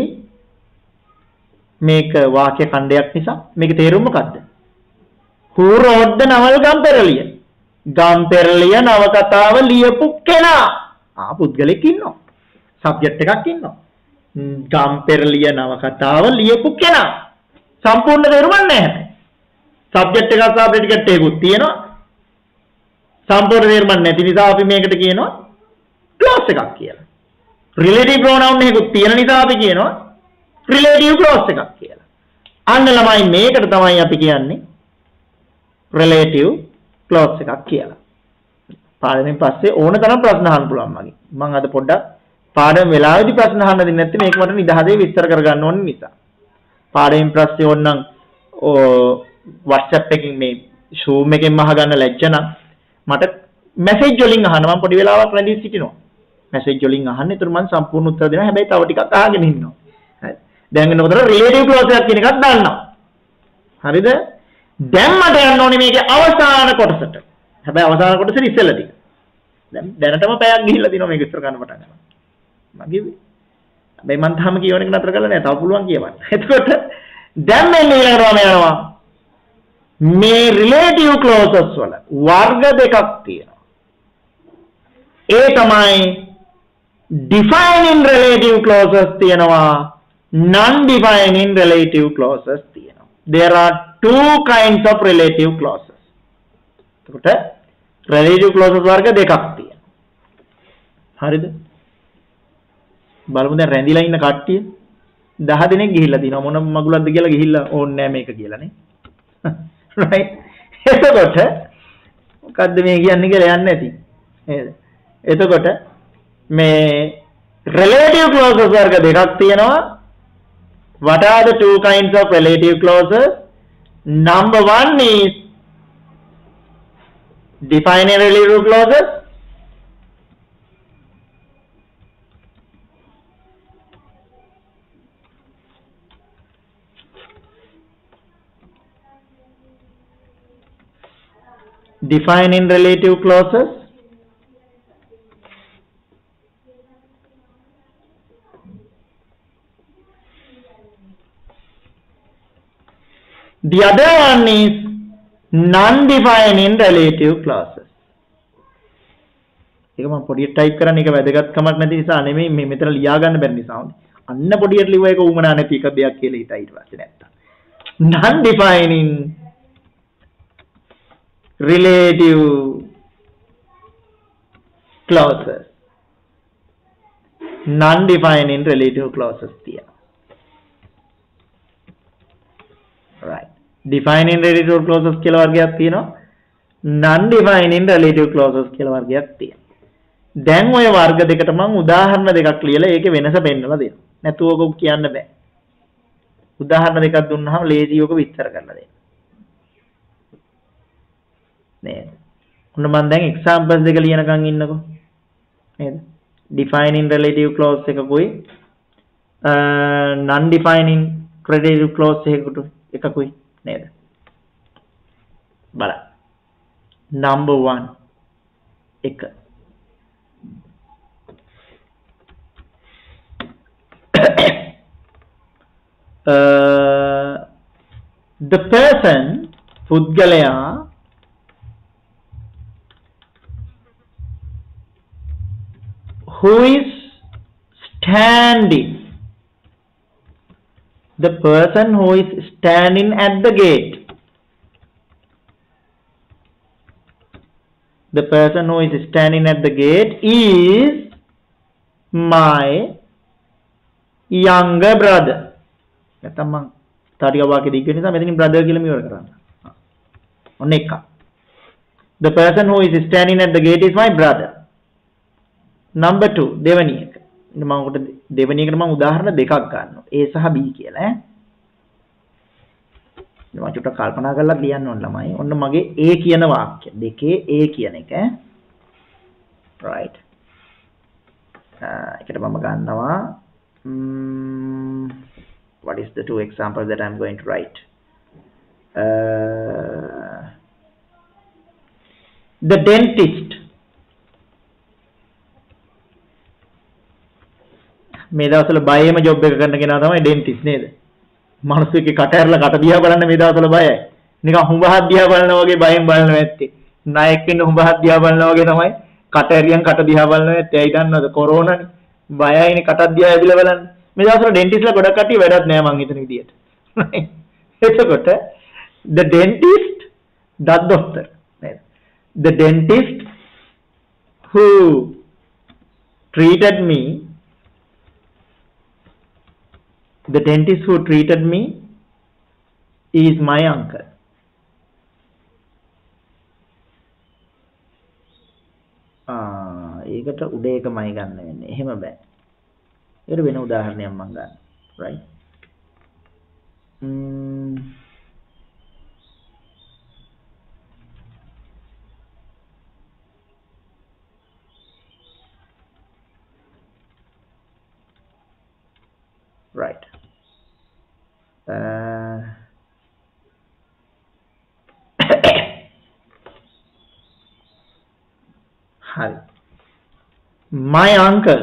මේක වාක්‍ය ඛණ්ඩයක් නිසා. මේක තේරුම මොකද්ද? Who wrote the novel Gamperaliya? Gamperaliya නවකතාව ලියපු කෙනා. ආ පුද්ගලෙක් ඉන්නවා. සබ්ජෙක්ට් එකක් ඉන්නවා. Gamperaliya නවකතාව ලියපු කෙනා. සම්පූර්ණ තේරුමක් නැහැ. සබ්ජෙක්ට් එකක් සහ ප්‍රෙඩිකේට් එකකුත් තියෙනවා. සම්පූර්ණ තේරුමක් නැති නිසා අපි මේකට කියනවා ක්ලෝස් එකක් කියලා. රිලේටිව් ප්‍රොනවුන් එකකුත් තියෙන නිසා අපි කියනවා රිලේටිව් ක්ලෝස් එකක් කියලා. අන්න ළමයි මේකට තමයි අපි කියන්නේ රිලේටිව් ක්ලෝස් එකක් කියලා. පාඩමෙන් පස්සේ ඕන තරම් ප්‍රශ්න අහන්න පුළුවන් මගේ. මම අද පොඩ්ඩක් පාඩම වෙලාවේදී ප්‍රශ්න අහන්න දෙන්නේ නැත්නම් මේක මට නිදහසේ විස්තර කරගන්න ඕන නිසා. පාඩමෙන් ප්‍රශ්නේ ඕනනම් WhatsApp එකකින් මේ Zoom එකෙන් අහගන්න ලැජ්ජ නම් මට මැසේජ් වලින් අහන්න. මම පොඩි වෙලාවක් රැඳී සිටිනවා. මැසේජ් වලින් අහන්න. ඒතර මම සම්පූර්ණ උත්තර දෙනවා. හැබැයි තව ටිකක් අහගෙන ඉන්නවා. හරි. දැන් එනකොට රිලේටිව් ක්ලෝස් එකක් කියන එකක් දන්නවා. හරිද? දැන් මට යන්න ඕනේ මේකේ අවසාන කොටසට. හැබැයි අවසාන කොටසේ ඉස්සෙල්ලාදී. දැන් දැනටම පැයක් ගිහිල්ලා දිනවා මේක ඉස්සර ගන්න පටන් ගන්නවා. මම කිව්වේ. හැබැයි මම තාම කියවන එක නතර කරලා නැහැ. තව පුළුවන් කියවන්න. එතකොට දැන් මේ ඊළඟට යනවා. මේ රිලේටිව් ක්ලෝසස් වල වර්ග දෙකක් තියෙනවා. ඒ තමයි defining relative clauses තියෙනවා, non defining relative clauses තියෙනවා. There are two kinds of relative clauses. එතකොට relative clauses වර්ග දෙකක් තියෙනවා. හරිද? බලමු දැන් රැඳිලා ඉන්න කට්ටිය දහ දෙනෙක් ගිහිල්ලා තිනවා. මොන මගුලක්ද කියලා ගිහිල්ලා ඕන්නේ නැහැ මේක කියලා නේ. right? එතකොට මොකද්ද මේ කියන්නේ කියලා යන්නේ නැති. නේද? එතකොට මේ relative clauses වර්ග දෙකක් තියෙනවා. What are the two kinds of relative clauses? Number one is defining relative clauses. Defining relative clauses. The other one is non-defining relative clauses. ඒක මම පොඩියට ටයිප් කරන්න එක වැදගත්කමක් නැති නිසා නෙමෙයි මේ මෙතන ලියා ගන්න බැරි නිසා වුනේ. අන්න පොඩියට ලිව්ව එක උමනා නැති එක දෙයක් කියලා හිතා ඊට පස්සේ නැත්තම්. Non-defining relative clauses. Non-defining relative clauses තියෙනවා. Right. Defining relative clauses කියලා වර්ගයක් තියෙනවා. Non-defining relative clauses කියලා වර්ගයක් තියෙනවා. දැන් ওই වර්ග දෙකට මම උදාහරණ දෙකක් ලියලා ඒකේ වෙනස පෙන්නලා දෙනවා. නැතුව ඔක කියන්න බෑ. උදාහරණ දෙකක් දුන්නාම ලේසියි ඔක විස්තර කරලා දෙන්න. නේද? ඔන්න මම දැන් examples දෙක ලියනකම් ඉන්නකෝ. නේද? Defining relative clause එකකුයි non defining relative clause එකකට එකකුයි නේද? බලන්න. number one එක uh, the person පුද්ගලයා who is standing the person who is standing at the gate the person who is standing at the gate is my younger brother නැත්නම් මං තාරිය වාක්‍ය දිග නිසා මෙතනින් brother කියලා මෙවර කරන්න. ඔන්න එක. The person who is standing at the gate is my brother. Number two දෙවෙනි එක. මම උකට දෙවෙනි එකට මම උදාහරණ දෙකක් ගන්නවා. A සහ B කියලා ඈ. මම චුට්ටක් කල්පනා කරලා ලියන්න ඕන ළමයි. ඔන්න මගේ A කියන වාක්‍ය. දෙකේ A කියන එක ඈ. right. එකට මම ගන්නවා mm, what is the two examples that I'm going to write? Uh, the dentist. මේ දවස්වල බයෙම ජොබ් එක කරන කෙනා තමයි ඩෙන්ටිස්ට් නේද? මිනිස්සුගේ කට ඇරලා කට දිහා බලන්න මේ දවස්වල බයයි. නිකන් හුඹහක් දිහා බලනවා වගේ බයෙන් බලනවා ඇත්තේ. නායක ඉන්න හුඹහක් දිහා බලනවා වගේ තමයි කට ඇරියන් කට දිහා බලනවා ඇත්තේ. ඇයි දන්නවද? කොරෝනානේ. බයයිනේ කටක් දිහා ඇවිල්ලා බලන්න. මේ දවස්වල ඩෙන්ටිස්ට්ලා ගොඩක් කට්ටිය වැඩක් නෑ මං හිතන විදියට. එතකොට the dentist that doctor නේද? The dentist who treated me The dentist who treated me is my uncle. ආ ඒකට උඩ එකමයි ගන්න වෙන්නේ. එහෙම බෑ. ඒකට වෙන උදාහරණයක් මම ගන්න. right? mm. right. Uh, hari. My uncle.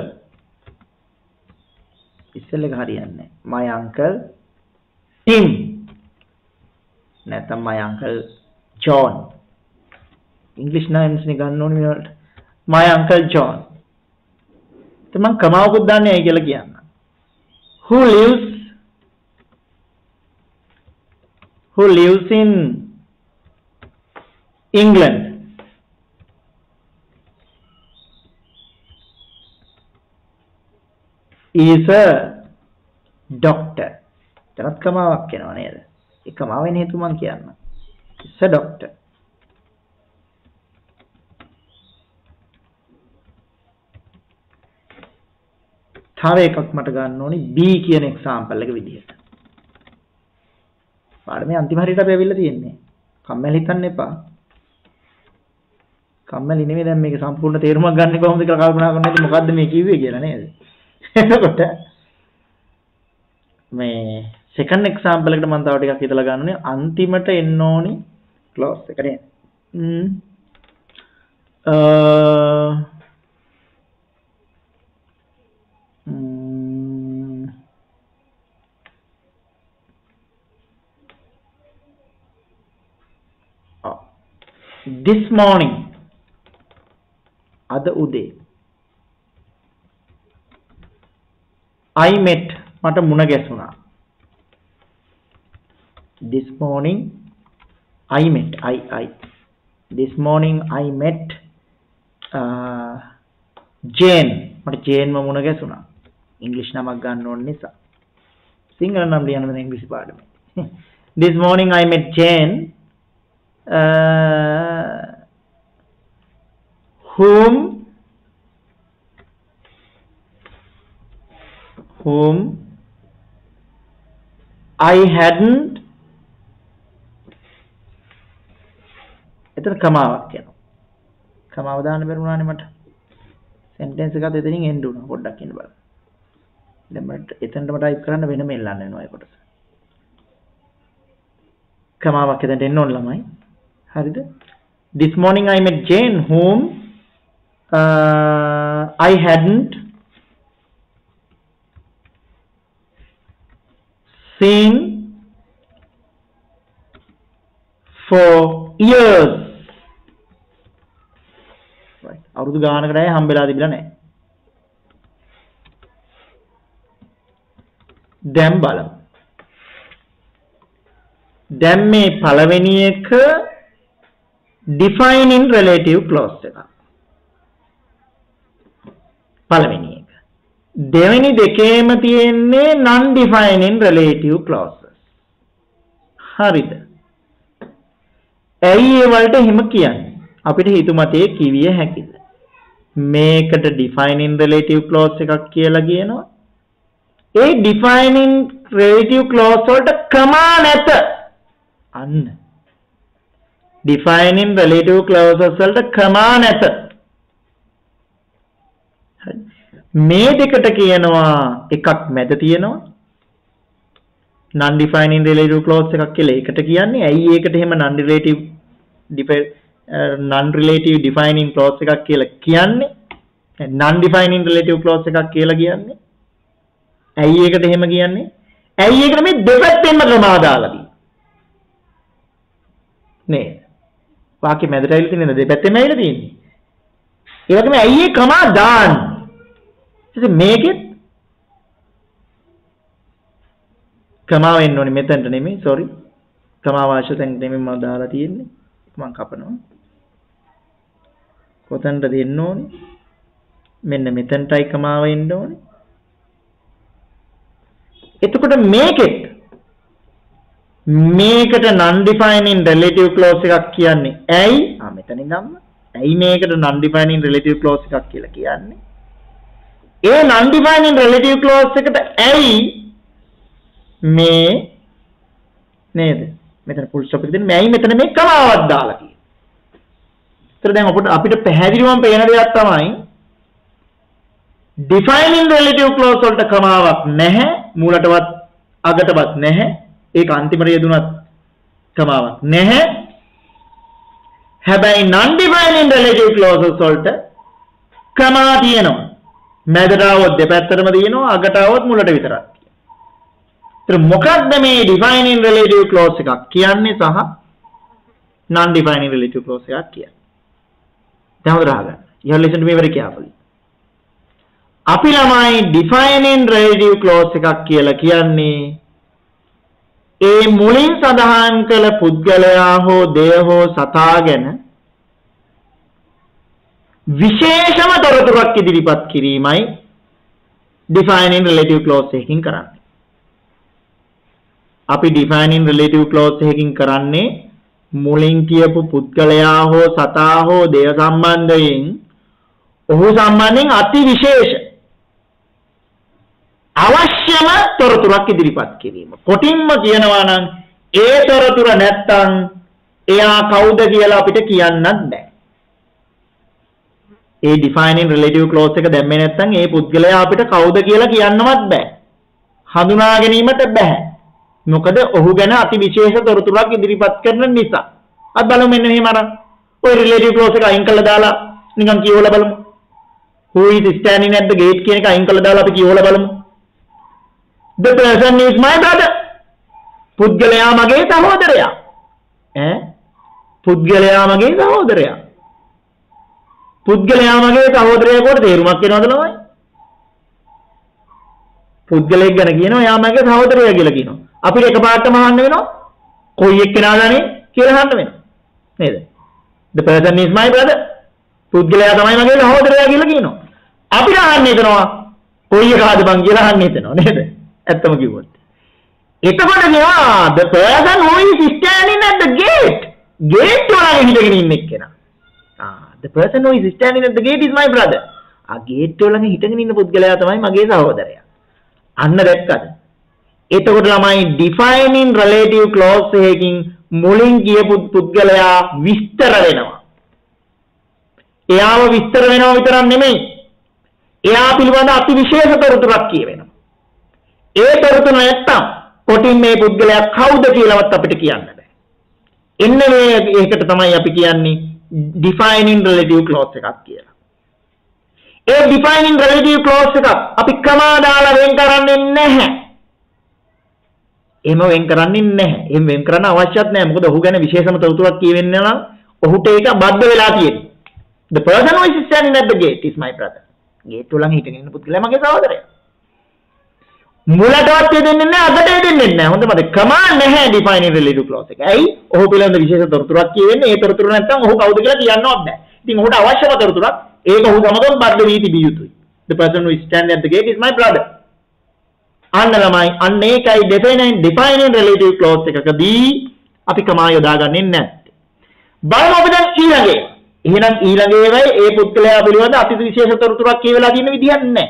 ඉස්සෙල්ල එක හරියන්නේ. My uncle Tim. නැත්නම් my uncle John. English names නේ ගන්න ඕනේ මේ වලට. My uncle John. ඉතින් මම කමාවකුත් දාන්නේ ඇයි කියලා කියන්න. Who lives who lives in England is a doctor. තනත් කමාවක් වෙනවා නේද? ඒ කමාවෙන් හේතු මං කියන්න. is a doctor. තව එකක් මට ගන්න ඕනේ B කියන එක්සැම්පල් එක විදිහට. පාඩමේ අන්තිම හරියට අපි ඇවිල්ලා තියෙන්නේ. කම්මැලි හිතන්න එපා. කම්මැලි නෙමෙයි දැන් මේක සම්පූර්ණ තේරුමක් ගන්න කොහොමද කියලා කල්පනා කරන්න ඉතින් මොකද්ද මේ කිව්වේ කියලා නේද? එතකොට මේ සෙකන්ඩ් එක්සැම්පල් එකට මම තව ටිකක් හිතලා ගන්න ඕනේ අන්තිමට එන්න ඕනි ක්ලෝස් එක නේද? Hmm. Uh This morning ada ude I met mata muna ගැසුණා. This morning I met I I This morning I met uh, Jane මට ජේන් ම මුණ ගැසුණා. ඉංග්‍රීසි නමක් ගන්න ඕන නිසා. සිංහල නම් ලියන්න බෑ ඉංග්‍රීසි පාඩමේ. This morning I met Jane Uh, whom whom I hadn't එතන කමාවක් කියනවා. කමාව දාන්න බැරුණානේ මට. සෙන්ටෙන්ස් එකත් එතනින් එන්න උනා. පොඩ්ඩක් ඉන්න බලන්න. දැන් මට එතනටම ටයිප් කරන්න වෙනම එල්ලන්න වෙනවා ඒ කොටස. කමාවක් එතනට එන්න ඕන ළමයි. හරිද? This morning I met Jane whom uh, I hadn't seen for years. right. අවුරුදු ගානකට ඇය හම්බෙලා තිබිලා නැහැ. දැන් බලමු. දැන් මේ පළවෙනි එක defining relative clause එක. පළවෙනි එක. දෙවෙනි දෙකේම තියෙන්නේ non defining relative clauses. හරිද? ඇයි ඒ වලට එහෙම කියන්නේ? අපිට හිතුමතේ කිවිය හැකිද? මේකට defining relative clause එකක් කියලා කියනවා. ඒ defining relative clause වලට කමා නැත. අන්න defining relative clauses වලට කමා නැත. මේ දෙකට කියනවා එකක් මැද තියෙනවා non defining relative clause එකක් කියලා. ඒකට කියන්නේ ඇයි ඒකට එහෙම non relative non relative defining clause එකක් කියලා කියන්නේ? non defining relative clause එකක් කියලා කියන්නේ ඇයි ඒකට එහෙම කියන්නේ? ඇයි ඒකට මේ දෙපැත්තෙන්ම ක්‍රමා දාලා තියෙන්නේ නේ? වාක්‍ය මැදට ඇවිල්ලා තියෙන දෙපැත්තෙන්ම ඇවිල්ලා තියෙන්නේ. ඒ වගේම ඇයි ඒ ක්‍රමා දාන්නේ? ඉතින් මේකෙත් කමාව වෙන්න ඕනේ මෙතනට නෙමෙයි sorry කමාව අවශ්‍ය තැනට නෙමෙයි මම දාලා තියෙන්නේ මම කපනවා කොතනද දෙන්න ඕනේ මෙන්න මෙතනටයි කමාව එන්න ඕනේ එතකොට මේකෙත් මේකට non defining relative clause එකක් කියන්නේ ඇයි ආ මෙතනින් ගන්න ඇයි මේකට non defining relative clause එකක් කියලා කියන්නේ ඒ non defining relative clause එකට ඇයි මේ නේද මෙතන full stop එක දෙන්න මේ ඇයි මෙතන මේ කමාවක් දාලා තියෙන්නේ. ඒතර දැන් අපිට අපිට පැහැදිලිවම පේන දෙයක් තමයි defining relative clause වලට කමාවක් නැහැ මූලටවත් අගටවත් නැහැ ඒක අන්තිමට යෙදුනත් කමාවක් නැහැ. හැබැයි non defining relative clauses වලට කමා තියෙනවා. මැදට આવොත් දෙපැත්තටම තියෙනවා අගට આવොත් මුලට විතරක්. ඒතර මොකක්ද මේ defining relative clause එකක් කියන්නේ සහ non defining relative clause එකක් කියන්නේ? දැන් හොඳට අහගන්න. You listen to me very carefully. අපි ළමයි defining relative clause එකක් කියලා කියන්නේ ඒ මුලින් සඳහන් කළ පුද්ගලයා හෝ දෙය හෝ සතා ගැන විශේෂම තොරතුරක් ඉදිරිපත් කිරීමයි defining relative clause එකකින් කරන්නේ. අපි defining relative clause එකකින් කරන්නේ මුලින් කියපු පුද්ගලයා හෝ සතා හෝ දෙය සම්බන්ධයෙන් ඔහු සම්බන්ධයෙන් අති විශේෂ අවශ්‍යම තොරතුරක් ඉදිරිපත් කිරීම. කොටින්ම කියනවා නම් ඒ තොරතුර නැත්තම් එයා කවුද කියලා අපිට කියන්නත් බෑ. ඒ defining relative clause එක දැම්මේ නැත්නම් ඒ පුද්ගලයා අපිට කවුද කියලා කියන්නවත් බෑ. හඳුනා ගැනීමට බෑ. මොකද ඔහු ගැන අති විශේෂ තොරතුරක් ඉදිරිපත් කරන නිසා. අද බලමු මෙන්න මෙහෙම අර ඔය relative clause එක අයින් කළා දාලා නිකන් කියවලා බලමු. Who is standing at the gate කියන එක අයින් කළා දාලා අපි කියවලා බලමු. The person is my brother. පුද්ගලයා මගේ සහෝදරයා. ඈ පුද්ගලයා මගේ සහෝදරයා. පුද්ගලයා මගේ සහෝදරයා කොට තේරුමක් වෙනවද ළමයි? පුද්ගලයෙක් ගැන කියනවා එයා මගේ සහෝදරයා කියලා කියනවා. අපිට එකපාරටම අහන්න වෙනවා කොයි එක්කෙනාදානේ කියලා අහන්න වෙනවා. නේද? The person is my brother. පුද්ගලයා තමයි මගේ සහෝදරයා කියලා කියනවා. අපිට අහන්න හිතනවා කොයි එකද බං කියලා අහන්න හිතනවා නේද? ඇත්තම කිව්වොත්. එතකොට කියනවා the person who is standing at the gate. gate වල හිටගෙන ඉන්න එක්කෙනා. The person who is standing at the gate is my brother. ආ ගේට් වල ළඟ හිටගෙන ඉන්න පුද්ගලයා තමයි මගේ සහෝදරයා. අන්න දැක්කද? එතකොට ළමයි defining relative clause එකකින් මුලින් කියපු පුද්ගලයා විස්තර වෙනවා. එයාව විස්තර වෙනවා විතරක් නෙමෙයි. එයා පිළිබඳ අති විශේෂ තොරතුරක් කියවෙනවා. ඒ තොරතුර නැත්තම් කොටින් මේ පුද්ගලයා කවුද කියලාවත් අපිට කියන්න බෑ. එන්න මේ ඒකට තමයි අපි කියන්නේ defining relative clause එකක් කියලා. ඒ defining relative clause එක අපි කමා දාලා වෙන් කරන්නේ නැහැ. එහෙම වෙන් කරන්නේ නැහැ. එහෙම වෙන් කරන්න අවශ්‍යත් නැහැ. මොකද ඔහු ගැන විශේෂම තොරතුරක් කියවෙන්න නම් ඔහුට ඒක බද්ධ වෙලා තියෙන්නේ. The person who is standing at the gate is my brother. Gate වල ළඟ හිටගෙන ඉන්න පුද්ගලයා මගේ සහෝදරයා. මුලටවත් දෙන්නේ නැහැ අගට දෙන්නේ නැහැ. හොඳ මත කමා නැහැ defining relative clause එක. ඇයි? ඔහු පිළිබඳ විශේෂ තොරතුරක් කියවෙන්නේ. ඒ තොරතුර නැත්නම් ඔහු කවුද කියලා කියන්නවත් බෑ. ඉතින් ඔහුට අවශ්‍යම තොරතුරක් ඒක ඔහු සමගම බද්ධ වී තිබිය යුතුයි. The person who is standing at the gate is my brother. අන්න ළමයි අන්න ඒකයි defining defining relative clause එකකදී අපි කමා යොදාගන්නේ නැත්තේ. බලමු අපි දැන් ඊළඟේ එහෙනම් ඊළඟ ඒවායේ ඒ පුද්ගලයා පිළිබඳ අතිවිශේෂ තොරතුරක් කියවලා තියෙන විදිහක් නැහැ.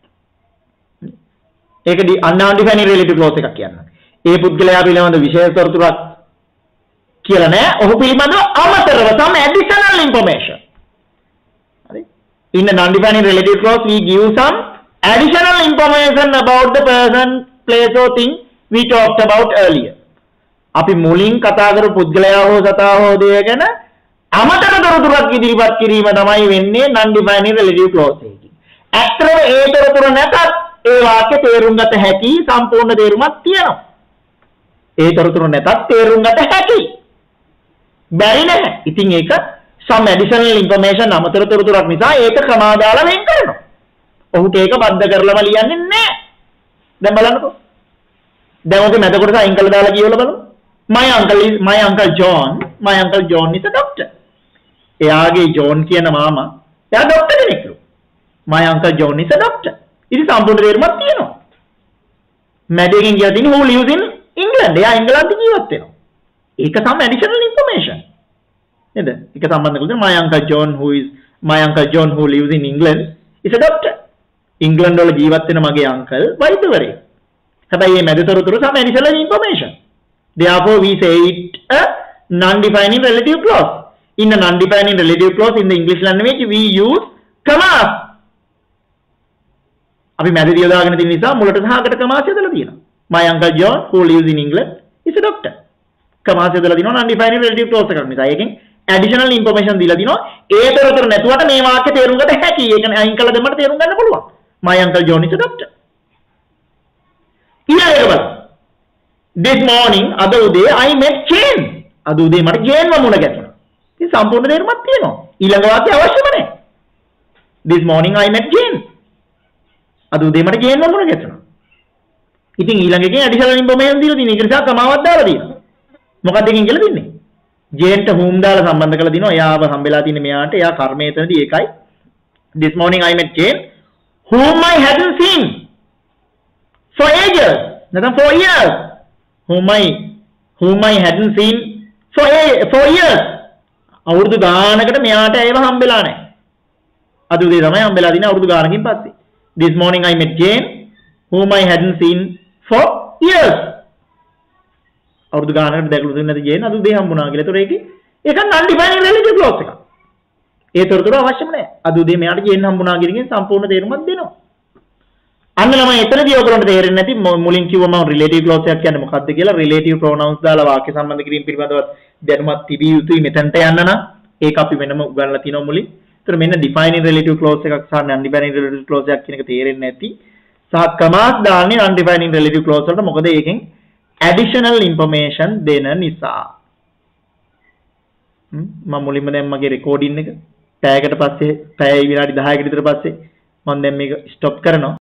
ඒක undefined relative clause එකක් කියන්නේ. ඒ පුද්ගලයා පිළිබඳ විශේෂ තොරතුරක් කියලා නැහැ. ඔහු පිළිබඳව අමතරව some additional information. හරි. In a non-defined relative clause we give some additional information about the person, place or thing we talked about earlier. අපි මුලින් කතා කරපු පුද්ගලයා හෝ සතා හෝ දෙය ගැන අමතර තොරතුරක් ඉදිරිපත් කිරීම තමයි වෙන්නේ non-defined relative clause එකකින්. ඇත්තටම ඒ තොරතුර නැතත් ඒ වාක්‍ය තේරුම් ගත හැකි සම්පූර්ණ තේරුමක් තියෙනවා. ඒ තොරතුර නැතත් තේරුම් ගත හැකි. බැරි නැහැ. ඉතින් ඒක some additional information අමතර තොරතුරක් නිසා ඒක ක්‍රමාදාලා වෙන් කරනවා. ඔහුට ඒක බද්ධ කරලම ලියන්නේ නැහැ. දැන් බලන්නකෝ. දැන් ඔක මැද කොටස අයින් කරලා දාලා කියවලා බලමු. My uncle is my uncle John. My uncle John is a doctor. එයාගේ ජෝන් කියන මාමා එයා ડોක්ටර් කෙනෙක්ලු. My uncle John is a doctor. ඉතින් සම්පූර්ණ තේරුමක් තියෙනවා. මැඩේකින් කියලා තියෙන who lives in England. එයා එංගලන්තේ ජීවත් වෙනවා. ඒක some additional information. නේද? ඒක සම්බන්ධ කරලා my uncle John who is my uncle John who lives in England is a doctor. England වල ජීවත් වෙන මගේ අංකල් වෛද්‍යවරයෙක්. හැබැයි මේ මැද තොරතුරු some additional information. Therefore we say it a non-defining relative clause. In a non-defining relative clause in the English language we use commas. අපි මැද දිය දාගෙන තියෙන නිසා මුලට සහකට commas යදලා තියෙනවා. My uncle John who lives in England is a doctor. commas යදලා තියෙනවා non-defining relative clause එකක් නිසා. ඒකෙන් additional information දීලා තිනවා. ඒ තොරතුරු නැතුවට මේ වාක්‍ය තේරුම් ගන්න හැකි. ඒක අයින් කළා දෙන්නට තේරුම් ගන්න පුළුවන්. My uncle John is a doctor. ඊළඟ එක බලන්න. This morning අද උදේ I met Jane. අද උදේ මට ජේන් වමුණ ගැටුණා. ඉතින් සම්පූර්ණ තේරුමක් තියෙනවා. ඊළඟ වාක්‍ය අවශ්‍යම නැහැ. This morning I met Jane. අද උදේ මට ජේන් වමුණ ගැටුණා. ඉතින් ඊළඟ එකෙන් additional information දීලා තියෙනවා. ඒක නිසා කමාවක් දාලා තියෙනවා. මොකක්ද එකෙන් කියලා තින්නේ? ජේන්ට whom දාලා සම්බන්ධ කරලා දිනවා. එයාව හම්බෙලා තියෙන මෙයාට. එයා කර්මය එතනදී ඒකයි. This morning I met Jane whom I hadn't seen for ages. නැත්නම් for years. whom I whom I hadn't seen for a, for years. අවුරුදු ගානකට මෙයාට ඒව හම්බෙලා නැහැ. අද උදේ තමයි හම්බෙලා දින අවුරුදු ගානකින් පස්සේ. This morning I met Jane whom I hadn't seen for years. අවුරුදු ගානකට දැකලා දුන්නේ නැති ජේන් අද උදේ හම්බුණා කියලා. ඒතොර ඒකේ ඒක non-defined relative clause එකක්. ඒ තොරතුරු අවශ්‍යම නැහැ. අද උදේ මෙයාට ජේන් හම්බුණා කියන එකෙන් සම්පූර්ණ තේරුමක් දෙනවා. අන්න ළමයි එතනදී ඔයගොල්ලන්ට තේරෙන්නේ නැති මුලින් කිව්වම relative clause එකක් කියන්නේ මොකක්ද කියලා relative pronouns දාලා වාක්‍ය සම්බන්ධ කිරීම පිළිබඳව දැනුමක් තිබිය යුතුයි මෙතනට යන්න නම් ඒක අපි වෙනම උගන්වලා තිනවා මුලින්. ඒතර මෙන්න defining relative clause එකක් සහ non-defining relative clause එකක් කියන එක තේරෙන්නේ නැති සහ commas දාන්නේ non-defining relative clause වලට මොකද ඒකෙන් additional information දෙන නිසා. මම මුලින්ම දැන් මගේ recording එක පැයකට පස්සේ පැය විනාඩි දහයකට විතර පස්සේ මම දැන් මේක stop කරනවා.